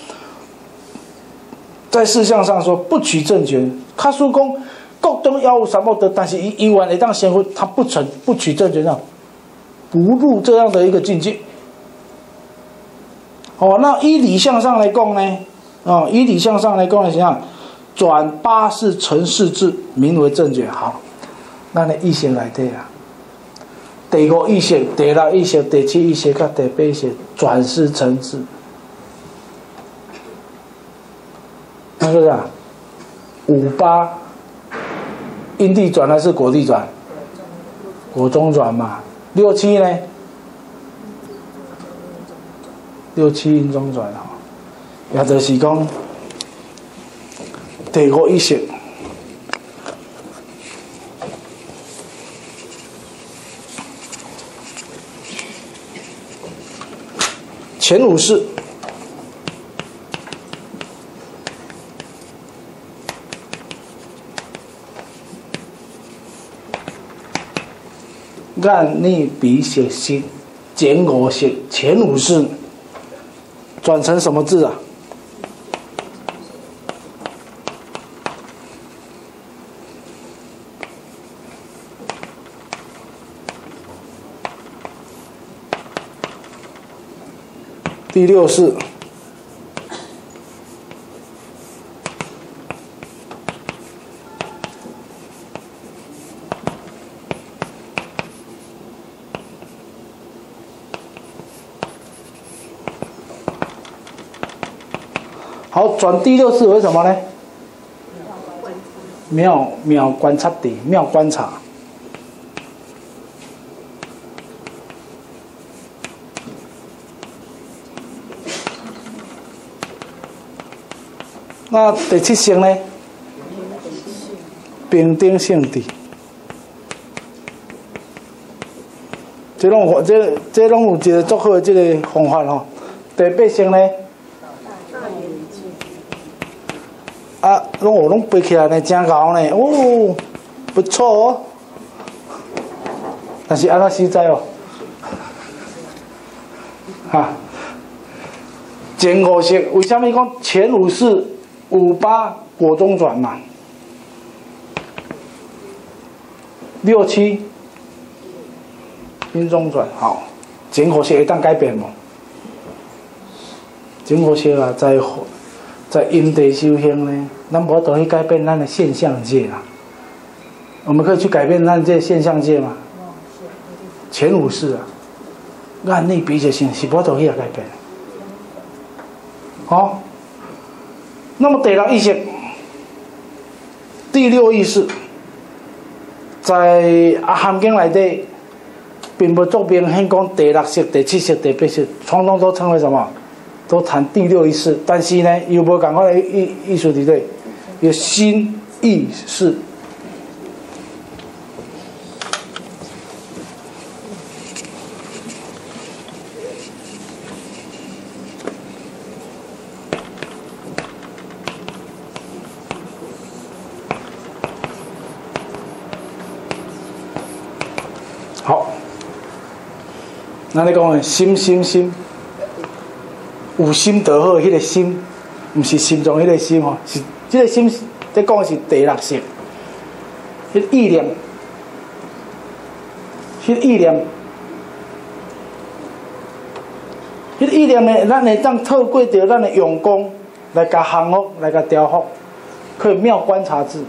在事项上说不取正觉，他说讲各中要有三恶道，但是以以往会当先会，他不成不取正觉上，不入这样的一个境界。哦，那依理相上来讲呢，哦，依理相上来讲呢，怎样转八识成四智，名为正觉。好，咱的意识内底啊，第五意识、第六意识、第七意识、甲第八意识转识成智。那是不是啊？五八，因地转还是果地转？果中转嘛。六七呢？六七因中转哈，也就是讲第五意识，前五识。眼内鼻舌心，减五识，前五识转成什么字啊？第六识。好，转第六识为什么呢？妙妙观察地，妙观察。那第七性呢？平等性地。 这种这这拢有一个足好的这个方法吼。第八声呢，啊，拢有拢背起来呢，真高呢，哦，不错哦。但是安怎实在哦，哈。前五式为什么讲前五式五八果中转嘛？六七阴中转，好，前五式会当改变无？前五式啊，在在阴地修行呢，咱无得去改变咱的现象界啦。我们可以去改变咱这现象界吗？前五式啊，按内比较性是无得去改变。好、哦，那么第六意识，第六意识，在阿含经内底，并不做明显讲第六识、第七识、第八识，统统都称为什么？都谈第六意识，但是呢，又无共款的意意思伫咧，有新意识。好，那你讲的心心心，有心得好，迄、那个心，毋是心中迄个心吼，是这个心，在讲的是第六识，迄、那个意念，迄、那个意念，迄、那个意念呢，咱会当透过着咱的用功来甲降伏，来甲调伏，可以妙观察智。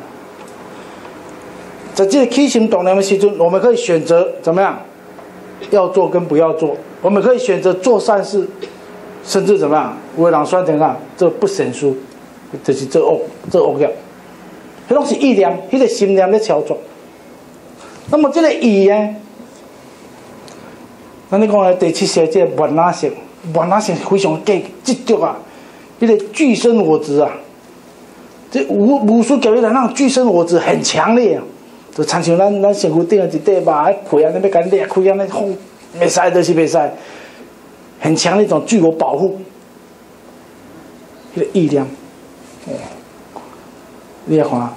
在这个起心动念的时阵，我们可以选择怎么样，要做跟不要做。我们可以选择做善事，甚至怎么样，有的人选择啊，这不善事，就是做恶，做恶业。迄拢是意念，迄、那个心念在操作。那么这个意呢，咱你讲的第七识，这个缘哪识，缘哪识非常计执着啊，迄、那个具身我执啊，这无无数教育人那种具身我执很强烈啊。就亲像咱咱身躯顶的一块肉，迄皮安尼要甲裂开安尼，风袂使就是袂使，很强的一种自我保护，迄、那个意念，哦，你来看，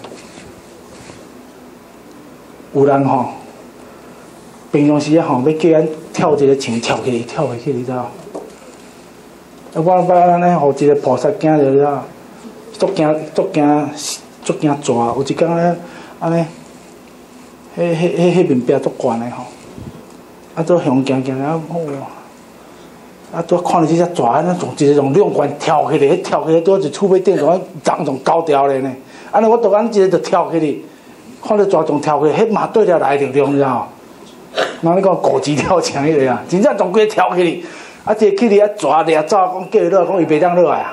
有人吼、哦，平常时啊吼，要叫咱跳一个墙跳起，跳袂起，你知道？啊，我捌安尼，互一个菩萨惊着，你知道？足惊足惊足惊抓，有一工咧安尼。迄、迄、迄、迄面壁足悬的吼，啊，都向行行啊，哦，啊，都看到这只蛇安尼从一个从两关跳起来，迄跳起来拄一厝尾顶，从长从高调咧呢。安尼我突然一个就跳起来，看到蛇从跳起来，迄嘛对了来着了，你知道？人你讲狗急跳墙迄个啊，真正从规跳起来，啊，一起来啊蛇掠走，讲叫伊落，讲伊袂当落来啊，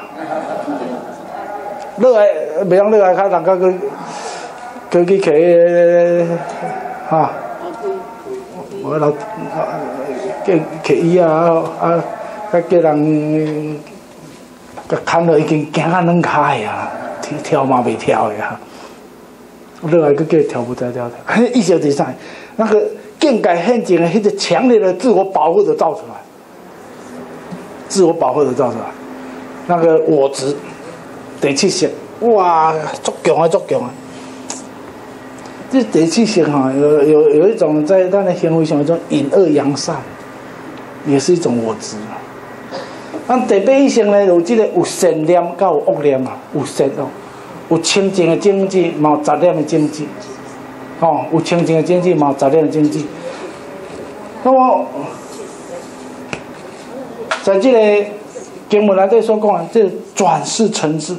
落来袂当落来，较人家去。佢去摕哈，我老叫摕伊啊啊，甲叫人甲牵落已经行啊软骹啊，跳嘛袂跳的啊，落来佮叫伊跳不再跳跳，迄意思是啥？那个境界现前的迄个强烈的自我保护的造出来，自我保护的造出来，那个我执第七识，哇，足强啊足强啊！这第七识哈，有有有一种在咱的行为上一种隐恶扬善，也是一种我执。咱第八意识呢，有这个有善念，甲有恶念啊，有善哦，有清净的正知，嘛有杂念的正知，哦，有清净的正知，嘛有杂念的正知。那么，在这个经文内底所讲的，这转世成智，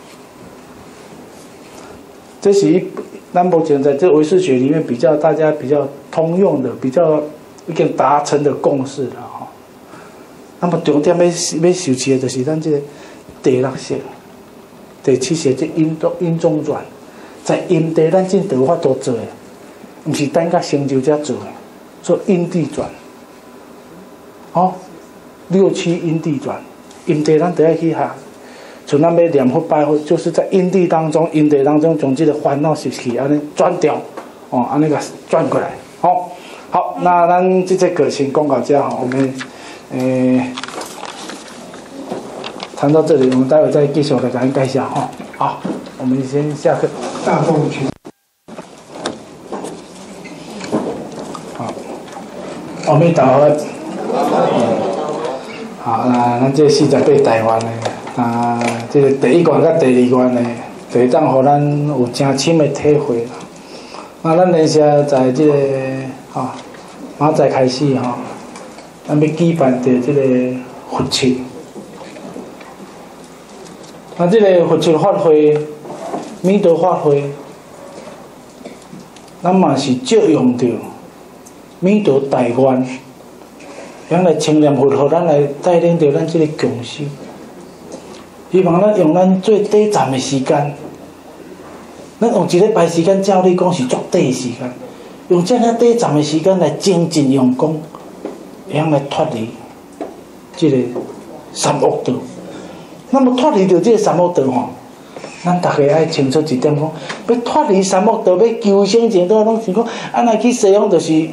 这是一。那目前在这唯识学里面比较大家比较通用的、比较已经达成的共识了哈。那么重点要要受持的就是咱这个第六识、第七识这因中因中转，在因地咱正得法度做的，不是等甲成就才做的，做因地转。哦，六七因地转，因地咱得要去学。像咱要念佛拜佛，就是在因地当中、因地当中，将这个烦恼习气安尼转掉，哦，安尼个转过来，好、哦， 好，那咱这节课先讲到这哈，我们诶谈到这里，我们待会再继续来给大家介绍哈。好，我们先下课。大众群。好，阿弥陀佛。好，那咱这四十八台湾的，啊，这个第一关甲第二关的，就会当互咱有真深的体会啦。那咱连续在这个吼，明仔开始吼，咱要举办的这个佛七。那这个佛七法会、弥陀法会，咱嘛是借用着弥陀大愿，咱来称念佛，互咱来带领着咱这个共修。希望咱用咱最短暂的时间，咱用一礼拜时间，照你讲是足短的时间，用这样短暂的时间来精进用功，会晓来脱离这个三恶道。那么脱离到这个三恶道吼，咱大家爱清楚一点讲，要脱离三恶道，要求生净土，拢是讲安尼去西方，就是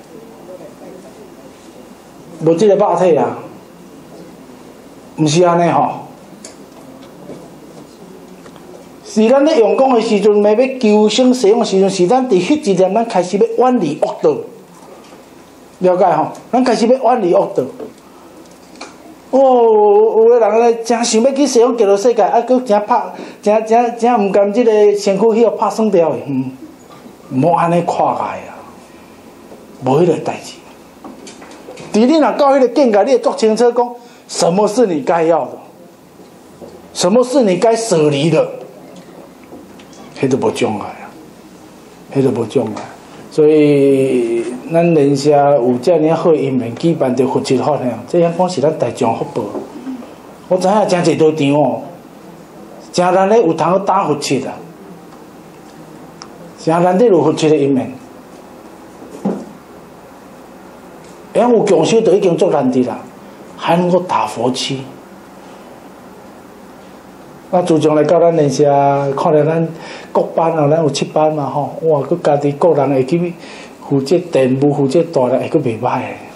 无这个肉体啊，毋是安尼吼。是咱咧用功的时阵，要要求生西方的时阵，是咱伫迄一念，咱开始要远离恶道，了解吼？咱开始要远离恶道。哦，有个人咧，真想要去西方极乐世界，啊，佫真拍，真真真毋甘即个身躯迄个拍算掉的，嗯，莫安尼看来啊，无迄个代志。伫你若到迄个境界，你会足清楚讲，什么是你该要的，什么是你该舍离的，迄都无障碍啊，迄都无障碍。所以，咱连社有遮尔好因缘举办着佛七法呢，这样讲是咱大众福报。我知影真侪道场哦，真难得有通打佛七啊，真难得有佛七的因缘。会晓有共修，就已经足难得啦，还能够打佛七。那自从来到咱连社，看到咱各班啊，咱有七班嘛吼，哇，佮家己个人会去负责电务、负责大人，会佮袂歹诶。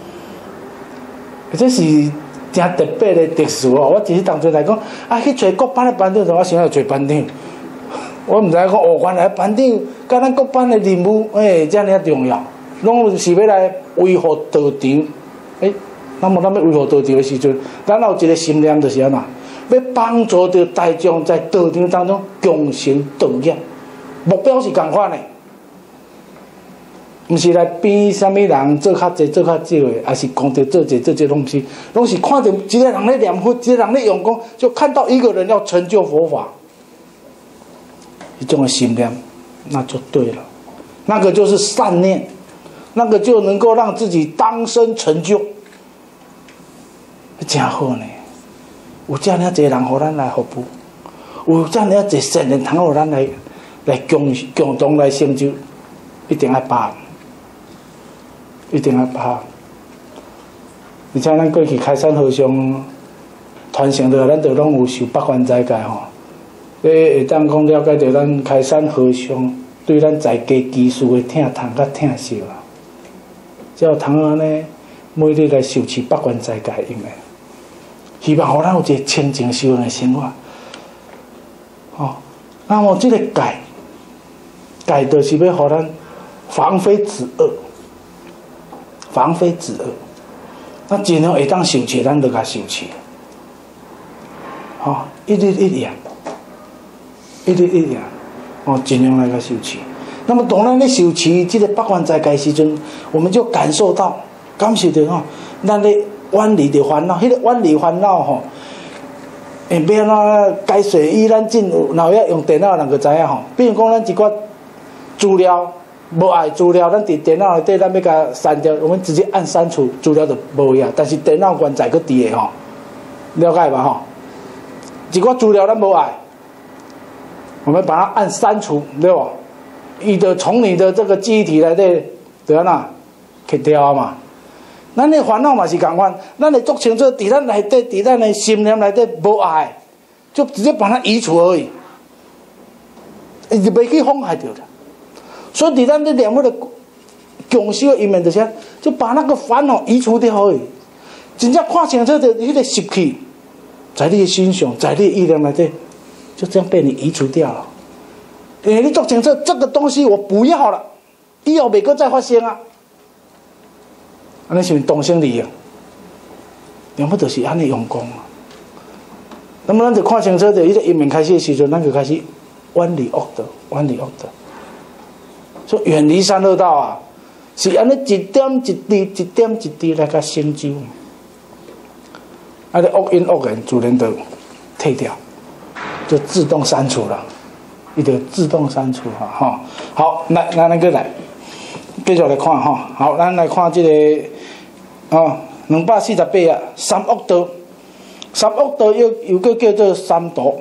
这是真特别的特殊哦。我只是当初来讲，啊去找各班的班长，我想要找班长。我毋知影讲哦，原来班长甲咱各班的任务，诶，遮尔重要，拢是要来维护道场。诶，那么咱要维护道场的时阵，咱有一个心念就是安怎？要帮助着大众在道场当中共成道业，目标是同款的，毋是来比什么人做较济做较少的，还是功德做济做济，拢是拢是看到一个人咧念佛，一个人咧用功，就看到一个人要成就佛法，一种的心念，那就对了，那个就是善念，那个就能够让自己当生成就，真好呢。有遮尔侪人互咱来服务，有遮尔侪善人通互咱来来共共同来成就，一定要把握，一定要把握。而且咱过去开山和尚传承着，咱就拢有受八关斋戒吼。你会当讲了解着咱开山和尚对咱在家居士的疼痛甲疼惜啦，只要通安尼每日来受持八关斋戒用的。希望互咱有一个清净修行的生活，哦，那么这个戒，戒就是要互咱防非止恶，防非止恶。那尽量会当受持，咱就甲受持，哦，一日一样，一日一样，哦，尽量来甲受持。那么当咱咧受持这个八关斋戒时阵，我们就感受到、感受到吼，咱咧。远离着烦恼，迄、那个远离烦恼吼，会要安怎解说？以咱进若要用电脑人就知影吼。比如讲，咱一寡资料无爱资料，咱伫电脑内底，咱要甲删掉，我们直接按删除，资料就无呀。但是电脑关载佫伫个吼，了解吧吼？一寡资料咱无爱，我们把它按删除，对不？伊就从你的这个记忆体内底，对安那去掉嘛。咱的烦恼嘛是共款，咱会足清楚，伫咱内底，伫咱的心念内底无爱，就直接把它移除而已，伊就袂去妨害着了。所以伫咱咧念迄个强势的一面就是就把那个烦恼移除掉而已。真正看清楚的迄个习气，在你的心上，在你的意念内底，就这样被你移除掉了。因为你做清楚这个东西我不要了，以后袂阁再发生啊。安尼是毋是动心理啊？全部就是安尼用功啊。那么咱就看清楚的，迄个一面开始的时阵，咱就开始远离恶道，远离恶道。所以远离三恶道啊，是安尼一点一滴、一点一滴来甲成就。啊，你恶因恶缘自然就退掉，就自动删除了，伊就自动删除哈哈。好，来，咱那个来，继续来看哈。好，咱来看这个哦，两百四十八啊，三恶道。三恶道又又个叫做三毒，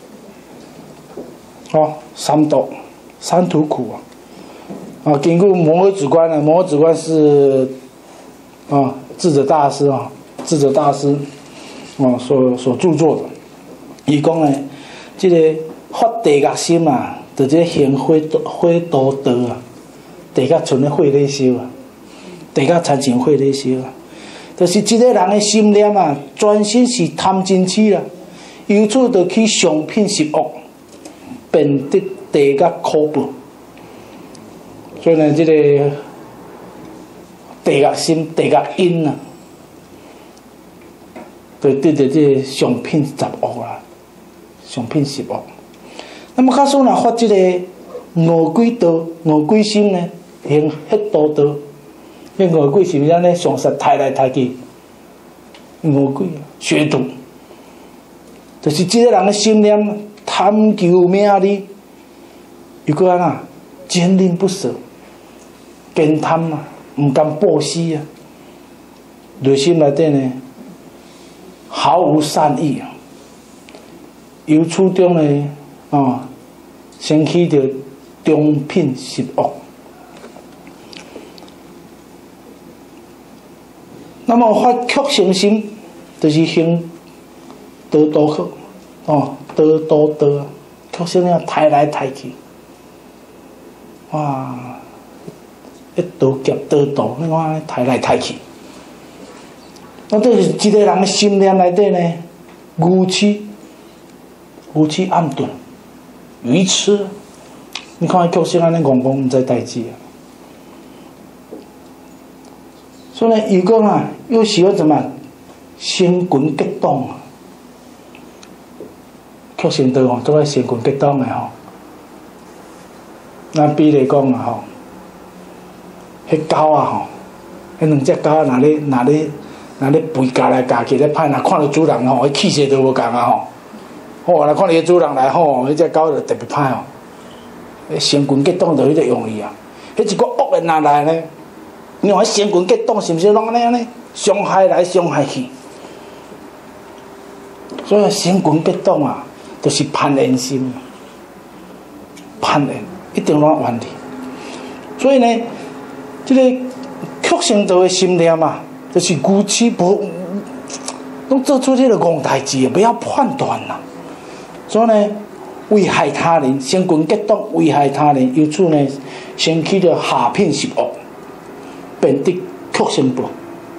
哦，三毒，三途苦啊！啊，根据摩诃止观呢，摩诃止观是啊智者大师啊，智者大师啊所所著作的。伊讲呢，这个发地狱心啊，就这行火火道道啊，地狱存咧火咧烧啊，地狱参像火咧烧啊。就是一个人的心念啊，专心是贪嗔痴啦，由此就去上品十恶，便得地狱苦报。所以呢，这个地狱心、地狱因啊，就得到这个上品十恶啦，上品十恶。那么，假使若发这个五鬼道、五鬼心呢，行黑道道。迄五鬼是毋是安尼上杀抬来抬去？五鬼啊，血毒，就是这个人的心念贪求名利，又搁安那坚韧不舍，坚贪啊，毋甘报施啊，内心内底呢毫无善意啊，由此中呢啊，升起着中品十恶。那么发曲成心，就是行得多课，哦，得多得，曲成了抬来抬去，哇，一刀夹刀刀，你看抬来抬去，那这是一个人的心念内底呢，愚痴，愚痴暗钝，愚痴，你看曲成安尼戆戆，毋知代志啊。所以呢，伊讲啊，有时候怎么生群激动啊？曲成道吼，做爱生群激动的吼。那比如讲啊吼，迄狗啊吼，迄两只狗若咧若咧若咧吠夹来夹去咧歹，若看到主人吼，迄气势都无共啊吼。哦，若看到主人来吼，迄只狗就特别歹哦。迄生群激动就迄个用意啊。迄一个恶人若来呢？你看生群激动是毋是拢安尼安尼伤害来伤害去？所以生群激动啊，就是攀缘心，攀缘一定拢远离。所以呢，这个曲成道的心念啊，就是愚痴不，拢做出这个戆代志，不要判断啦。所以呢，危害他人，生群激动危害他人，由此呢，升起了下品十恶。便得曲成报，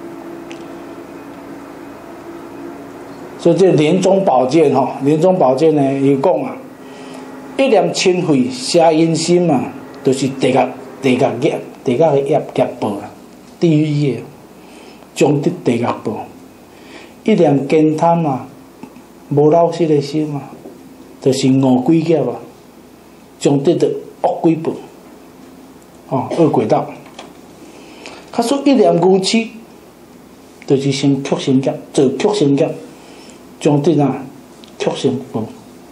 所以这莲宗宝鉴吼，莲宗宝鉴呢，伊讲啊，一念嗔恚邪淫心啊，就是地狱地狱业，地狱的业业报啊，地狱业，将得地狱报。一念坚贪啊，无老实的心啊，就是恶鬼业啊，将得的恶鬼报，哦，恶鬼道。他说一念愚痴，就是先曲成业，做曲成业，将得啊曲成报。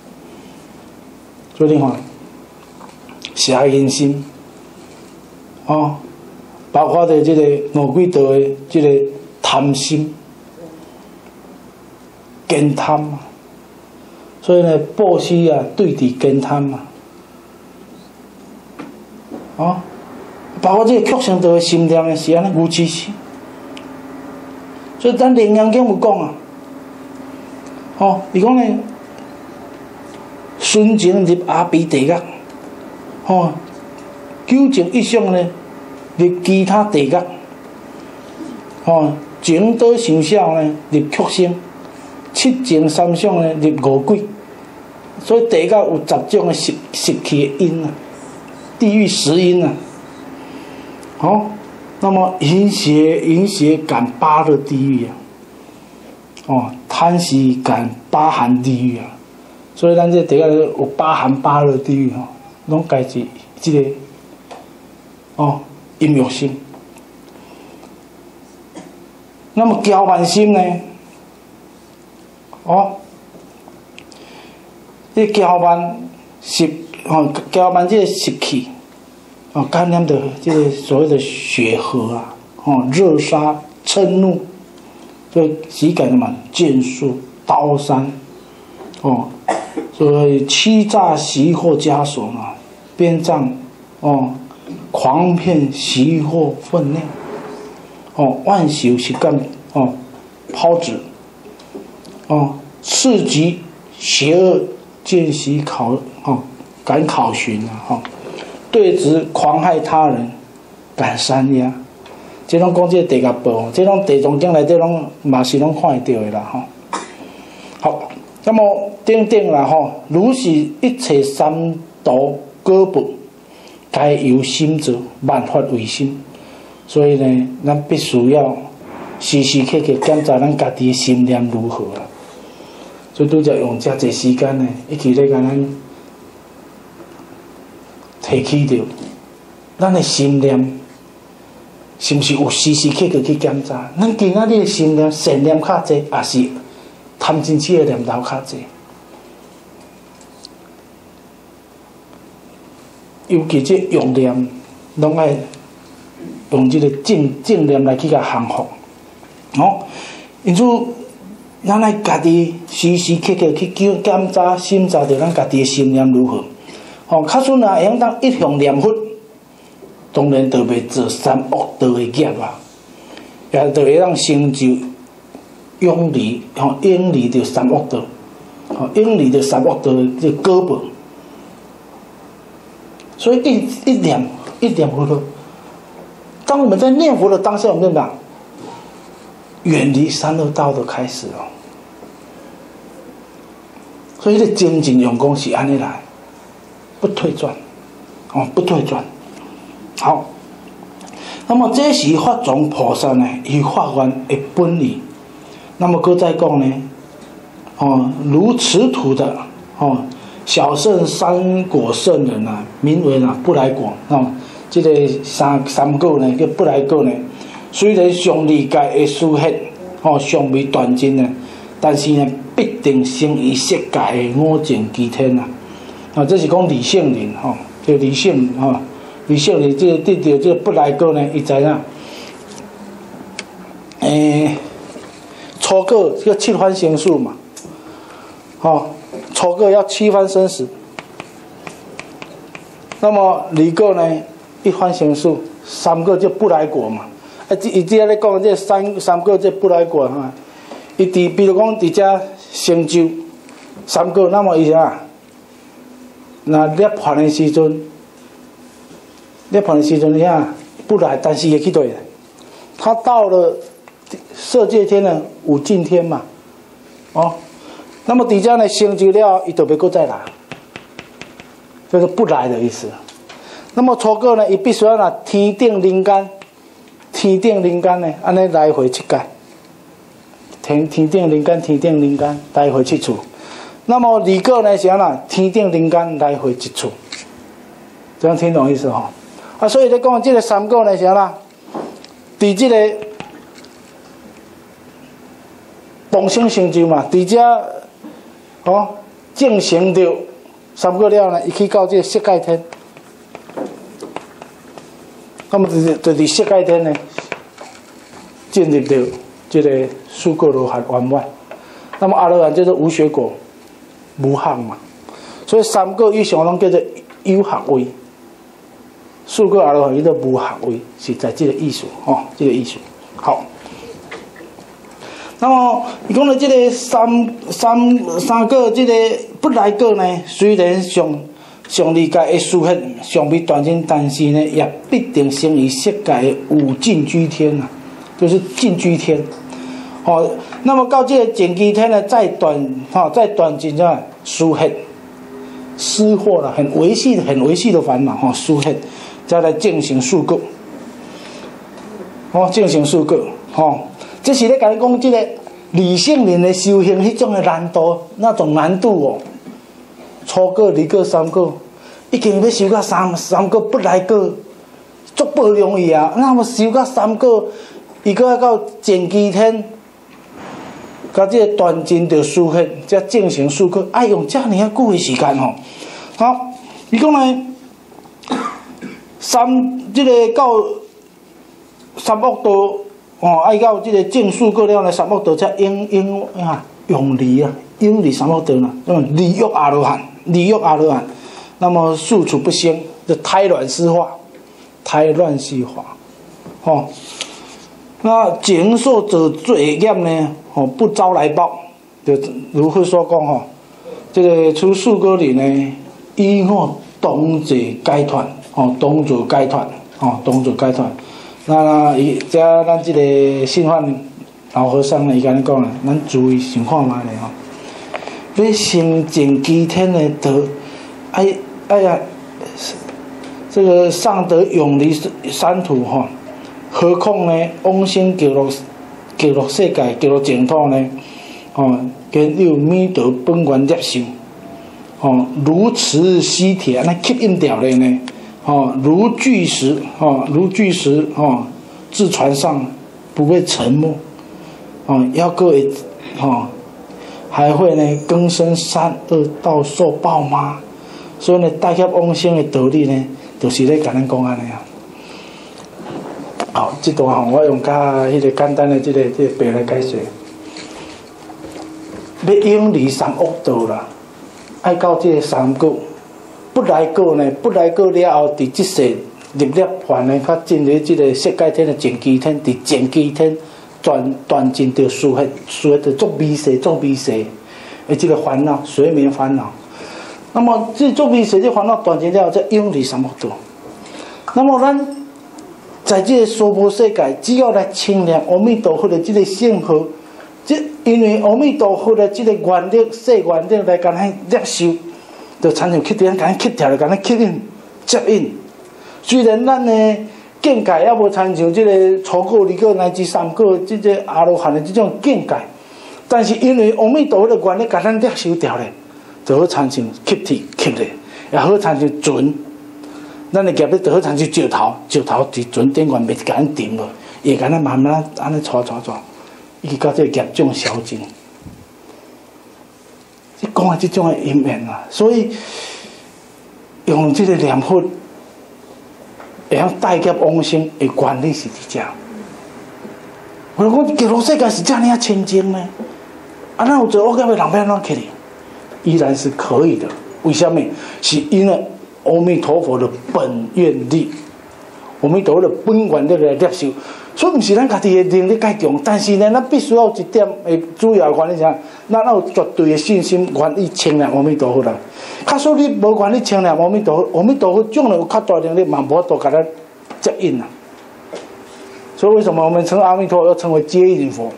所以你看，邪淫心，哦，包括的这个恶鬼道的这个贪心、坚贪啊，所以呢，报施啊，对治坚贪嘛，哦。包括这个曲成道的心念呢，是安尼愚痴心。所以咱《楞严经》有讲啊，吼，伊讲呢，纯情入阿鼻地狱，吼，究竟一向呢， 入其他地角，吼，情多想少呢入曲星，七情三想呢入五鬼。所以地角有十种的习习气的因啊，地狱十因啊。好、哦，那么淫邪淫邪感八热地狱啊，哦，贪喜感八寒地狱啊。所以咱这地角有八寒八热地狱吼、哦，拢家是这个哦阴欲心。那么骄慢心呢？哦。这骄慢是哦，骄慢这个习气，哦，感染的这个所谓的血河啊，哦，热杀嗔怒，所以喜感什么剑术刀山，哦，所以欺诈袭惑枷锁嘛，鞭杖哦，狂骗袭惑分内，哦，万朽是干哦，抛掷，哦，刺激邪恶。见习考哦，敢考寻啊，吼、哦，对峙狂害他人，敢山压，这种讲这个地甲报，这种地藏经内底拢嘛是拢看得到的啦，吼、哦。好，那么顶顶啦，吼、哦，如是一切三毒果报，该由心造，万法唯心。所以呢，咱必须要时时刻刻检查咱家己的心念如何啊。所以拄则用遮济时间呢，一起咧甲咱提起着咱的心念，是毋是有时时刻刻去检查？咱今仔日的心念善念较济，还是贪嗔痴的念头较济？尤其这用念，拢爱用这个正正念来去甲降服。哦，因此。咱爱家己时时刻刻去检检查、审查着咱家己的心念如何。吼、哦，较准啊，会晓当一向念佛，当然就袂做三恶道的业啊，也就会当成就永离吼，远离着三恶道，吼，远离着三恶道的这果报。所以一一念一念佛陀，当我们在念佛的当下，我们怎么样？远离三恶道的开始哦，所以这精进用功是安尼来，不退转，哦，不退转。好，那么这是法种菩萨呢，以法愿的本理。那么搁再讲呢，哦，如此土的哦，小圣三果圣人啊，名为啊不来果哦，这个三三果呢叫不来果呢。虽然上理解的书写，吼尚未断尽呢，但是呢，必定生于色界的五净居天啊！啊，这是讲理性人吼，叫理性吼，理性人这个得到这个不来果呢，伊知影，诶，初果要七番生死嘛，吼，初果要七番生死，那么离果呢，一番生死，三个就不来果嘛。啊，伊即个咧讲这三三个这不来果哈，伊伫比如讲伫遮成就三个，那么伊啥？那涅槃的时阵，涅槃的时阵啥不来，但是也去对，他到了色界天呢，五净天嘛，哦，那么伫遮呢成就了，伊就别搁再来，这是不来的意思。那么初果呢，伊必须要拿天顶人间。天顶人间呢，安尼来回七界，天天顶人间，天顶人间来回七处。那么离果呢是安那？天顶人间来回一处，这样听懂意思吼？啊，所以咧讲这个三果呢是安那？伫这个同生成就嘛，伫遮哦正成着三果了呢，伊去到这个色界天。那么就就伫色界天呢，进入到这个四果罗汉圆满。那么阿罗汉叫做无学果、无学嘛，所以三果以上拢叫做有学位，四果阿罗汉叫做无学位，是在这个意思哦，这个意思。好，那么伊讲的这个三三三个这个不来果呢，虽然上上理解的书宪，上比端正，但是呢，也必定生于世界的五禁居天啊，就是禁居天。哦，那么到这个禁居天呢，再端哈，再端正啊，书宪失货了，很维系的、很维系的烦恼哈，书宪再来进行数个，哦，进行数个，哦，这是咧讲讲这个理性人的修行迄种的难度，那种难度哦。初个、二个、三个，已经要修到三三个不来个，足不容易啊！那么修到三个，伊个要到前几天，甲这个端正着书宪，才进行数个，爱用遮尔啊久的时间吼。好，伊讲呢，三这个到三恶道哦，爱到这个正数个了呢，三恶道才应应啊用离啊，应离三恶道呢，嗯，离欲阿罗汉。离欲阿罗汉，那么宿处不兴，就胎卵湿化，胎卵湿化，哦，那经受者罪业呢，哦，不招来报，就如会所讲吼，这个出宿歌里呢，以我当作解脱，哦，当作解脱，哦，当作解脱。那伊这咱这个信范老和尚呢，伊跟你讲咧，咱注意想看卖咧吼。要生净基天的德，哎哎呀，这个上得永离三途哈，何况呢往生极乐极乐世界极乐净土呢？哦，跟有弥陀本愿业受，哦，如瓷吸铁，那吸引掉了呢？哦，如巨石，哦，如巨石，哦，至船上不会沉没，哦，要各位，哦。还会呢更生三恶道受报吗？所以呢，带给往生的道理呢，就是咧甲咱讲安尼啊。好，这段吼，我用较迄个简单的这个这个白来解释。要远离三恶道啦，爱到这个三果，不来果呢，不来果了后，伫即世入涅槃呢，较进入这个世界天的前几天，伫前几天。端端正着书宪，书宪着作微细、作微细的这个烦恼，睡眠烦恼。那么这作微细这烦恼端正了，才远离三恶道。那么咱在这个娑婆世界，只要来清念阿弥陀佛的这个圣号，这因为阿弥陀佛的这个愿力、誓愿力来甲咱接受，就参像吸掉，甲咱吸掉，就甲咱吸引、接引。虽然咱呢。境界也无参像这个初果、二果乃至三果，这个阿罗汉的这种境界，但是因为阿弥陀佛的愿力，甲咱接受掉咧，就好参像吸铁吸咧，也好参像船，咱的业力就好参像石头，石头伫船顶悬袂甲咱沉落，会甲咱慢慢安尼拖拖拖，伊到这个业障消尽。你讲的这种的因缘啊，所以用这个念佛。会晓带给往生的原理是伫遮。我讲极乐世界是遮尔啊清净呢？啊，那有做恶业的人要安怎去哩？依然是可以的。为什么？是因为阿弥陀佛的本愿力，阿弥陀佛的本愿力来接受。所以不是咱家己的能力介强，但是呢，咱必须要一点的主要原因是啥？咱有绝对的信心，愿意承认阿弥陀佛啦。假使你无愿意承认阿弥陀佛，阿弥陀佛种了有较大能力，嘛无法度甲咱接引啊。所以为什么我们称阿弥陀佛要称为接引佛？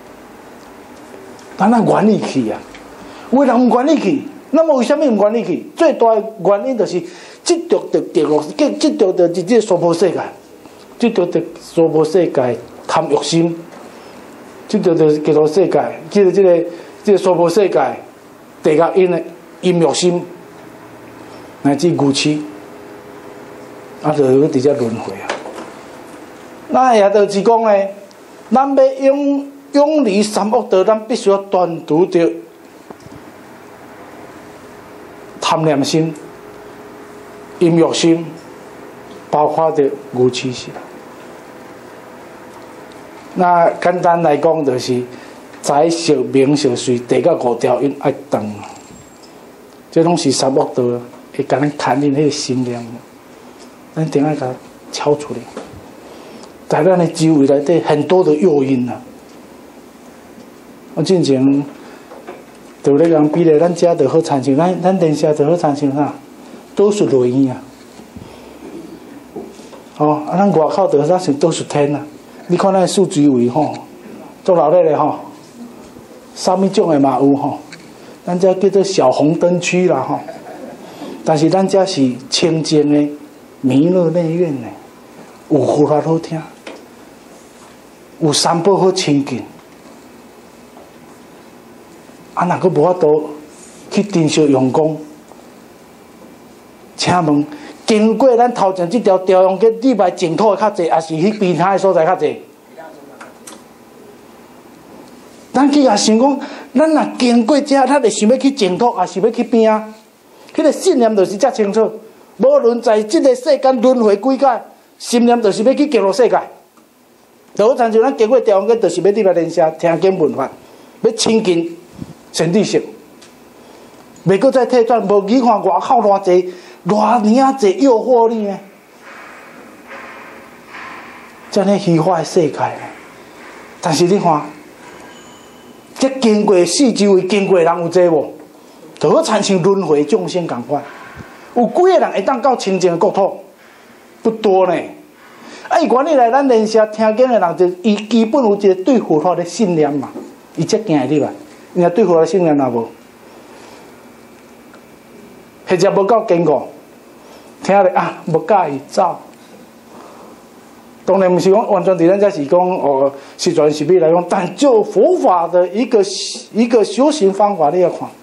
咱咱愿意去啊，有人唔愿意去，那么为什么唔愿意去？最大的原因就是执着着地狱，执着着即个娑婆世界。这着着娑婆世界贪欲心，这着着极乐世界，这个这个这个娑婆世界地狱因的阴欲心，乃至愚痴，啊，就伫遮轮回啊。那也就是讲呢，咱要永永离三恶道，咱必须要断除掉贪念心、阴欲心，包括着愚痴心。那简单来讲，就是财色名食睡第到五条因爱断，这拢是三恶道，会甲咱牵引迄个心念，咱定爱甲它敲出来。在咱的周围内底很多的诱因啊！我之前就咧讲，比如咱遮就好参像，咱咱电视就好参像啥？ 倒数落去啊！哦，啊，咱外口就咱是倒数天啊！你看咱数据位吼，做老累咧吼，啥物种的嘛有吼，咱这叫做小红灯区啦吼。但是咱这是清净的弥勒内院呢，有佛法好听，有三宝好亲近。啊，若佫无法度去珍惜用功，请问经过咱头前这条朝阳街礼拜净土的较济，还是迄边摊的所在较济？咱去也想讲，咱若经过这，咱会想要去净土，还是要去边啊？迄个信念就是遮清楚。无论在这个世间轮回几界，信念就是要去极乐世界。就好像咱经过朝阳街，就是要入来莲社听经闻法，要亲近神智性。袂阁再退转，无你看外口偌济、偌尼啊济诱惑你呢？遮尼虚幻的世界，但是你看，这经过四周围经过的人有济无？就好产生轮回众生共款。有几个人会当到清净的国土？不多呢。啊，伊原来来咱莲社听经的人，就伊基本有一个对佛法的信念嘛，伊才行入来。伊若对佛法的信念也无，或者无够坚固，听咧啊，无介意走。当然，不是讲完全伫咱这是讲哦，是传是密来讲，但就佛法的一个一个修行方法，你要看，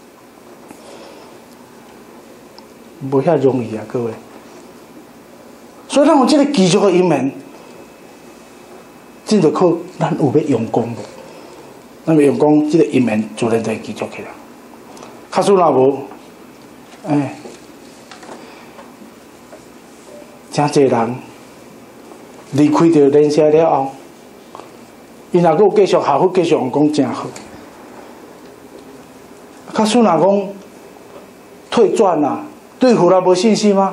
无遐容易啊，各位。所以，咱有这个技术的因缘，真就靠咱有要用功无。咱要用功，这个因缘自然就会继续起来。假使若无，哎，真侪人离开着莲社了后，伊若佫有继续下佛，继续用功，真好。假使若讲退转啊，对佛法无信心吗？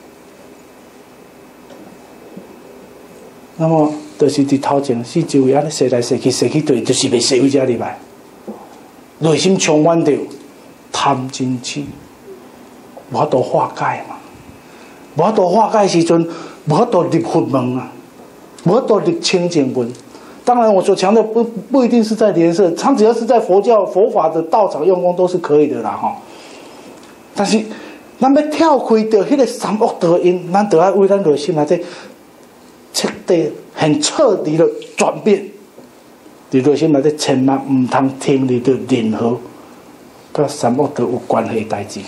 那么，就是伫头前四周围安尼踅来踅去，踅去对，就是袂踅位遮入来，内心充满着贪嗔痴，无法度化解嘛，无法度化解的时阵，无法度入佛门啊，无法度入清净门。当然，我所强调不不一定是在莲社，他只要是在佛教佛法的道场用功都是可以的啦哈。但是，咱要跳开掉迄个三恶道因，咱就要为咱内心内底彻底、很彻底的转变。伫内心内底千万唔通停留着任何甲三恶道有关系的代志，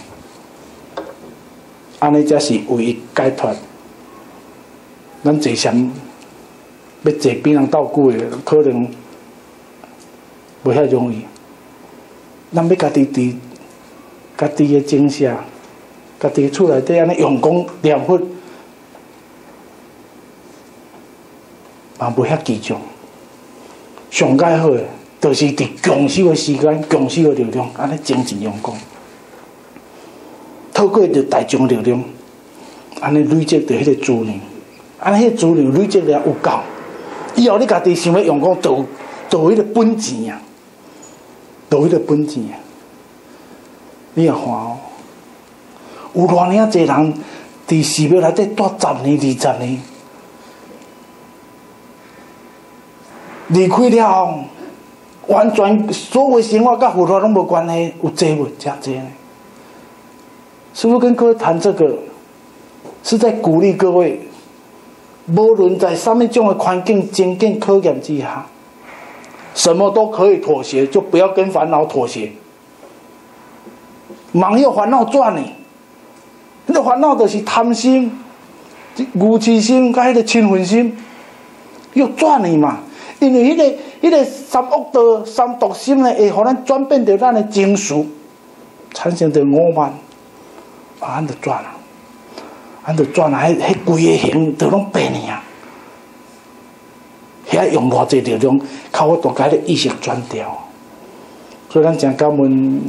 安尼才是唯一解脱。咱坐禅要坐比人斗久的，可能无遐容易。咱要家己伫家己的精舍、家己的厝内底安尼用功念佛，嘛无遐集中。上解好诶，就是伫强修的时间、强修的力量，安尼精进用功，透过着大众力量，安尼累积着迄个资粮，安尼迄个资粮累积了有够，以后你家己想要用功，就就迄个本钱啊，就迄个本钱啊，你也看哦，有偌尔济人伫寺庙内底住十年、二十年。离开了后，完全所有生活甲佛法拢无关系，有济无？真济呢。师父跟各位谈这个，是在鼓励各位，无论在什么种的环境、经验、考验之下，什么都可以妥协，就不要跟烦恼妥协。忙要烦恼转呢，迄个烦恼就是贪心、愚痴心、甲迄个嗔恨心，要转呢嘛。因为迄、那个、迄、那个三恶道、三毒心呢，会互咱转变着咱的情绪，产生着傲慢，啊，咱就转啊，咱就转啊，迄、迄规个形就拢变啊，遐用偌济力量，靠我大家的意识转掉。所以咱真感恩，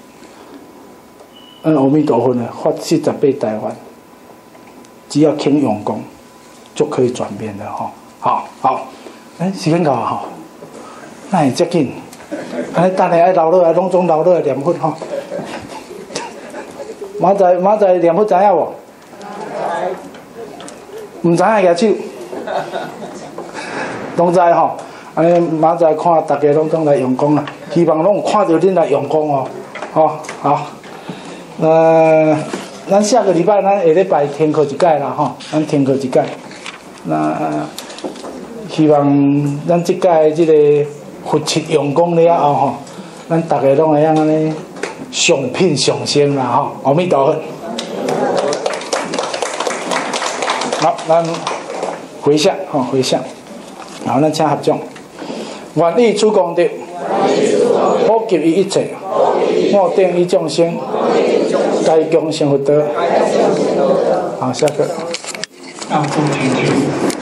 嗯，阿弥陀佛呢，发四十八台湾，只要肯用功，就可以转变的哈。好，好。哎，时间到啊吼，那会遮紧，安尼等下爱留落来，拢总留落来念佛吼。 明仔明仔念佛知影无？唔知影举手，拢知吼。安尼明仔看大家拢总来用功啦，希望拢有看到恁来用功哦。吼、哦、好，呃，咱下个礼拜咱下礼拜听课一届啦吼，咱听课一届。那希望咱即届即个佛七用功了后吼，咱大家拢会样安尼上品上升啦吼。阿弥陀佛。好，咱回向吼，回向。好，咱请合掌。愿以此功德，普及于一切，我定于众生，该共成佛道。好，下个。啊，恭喜。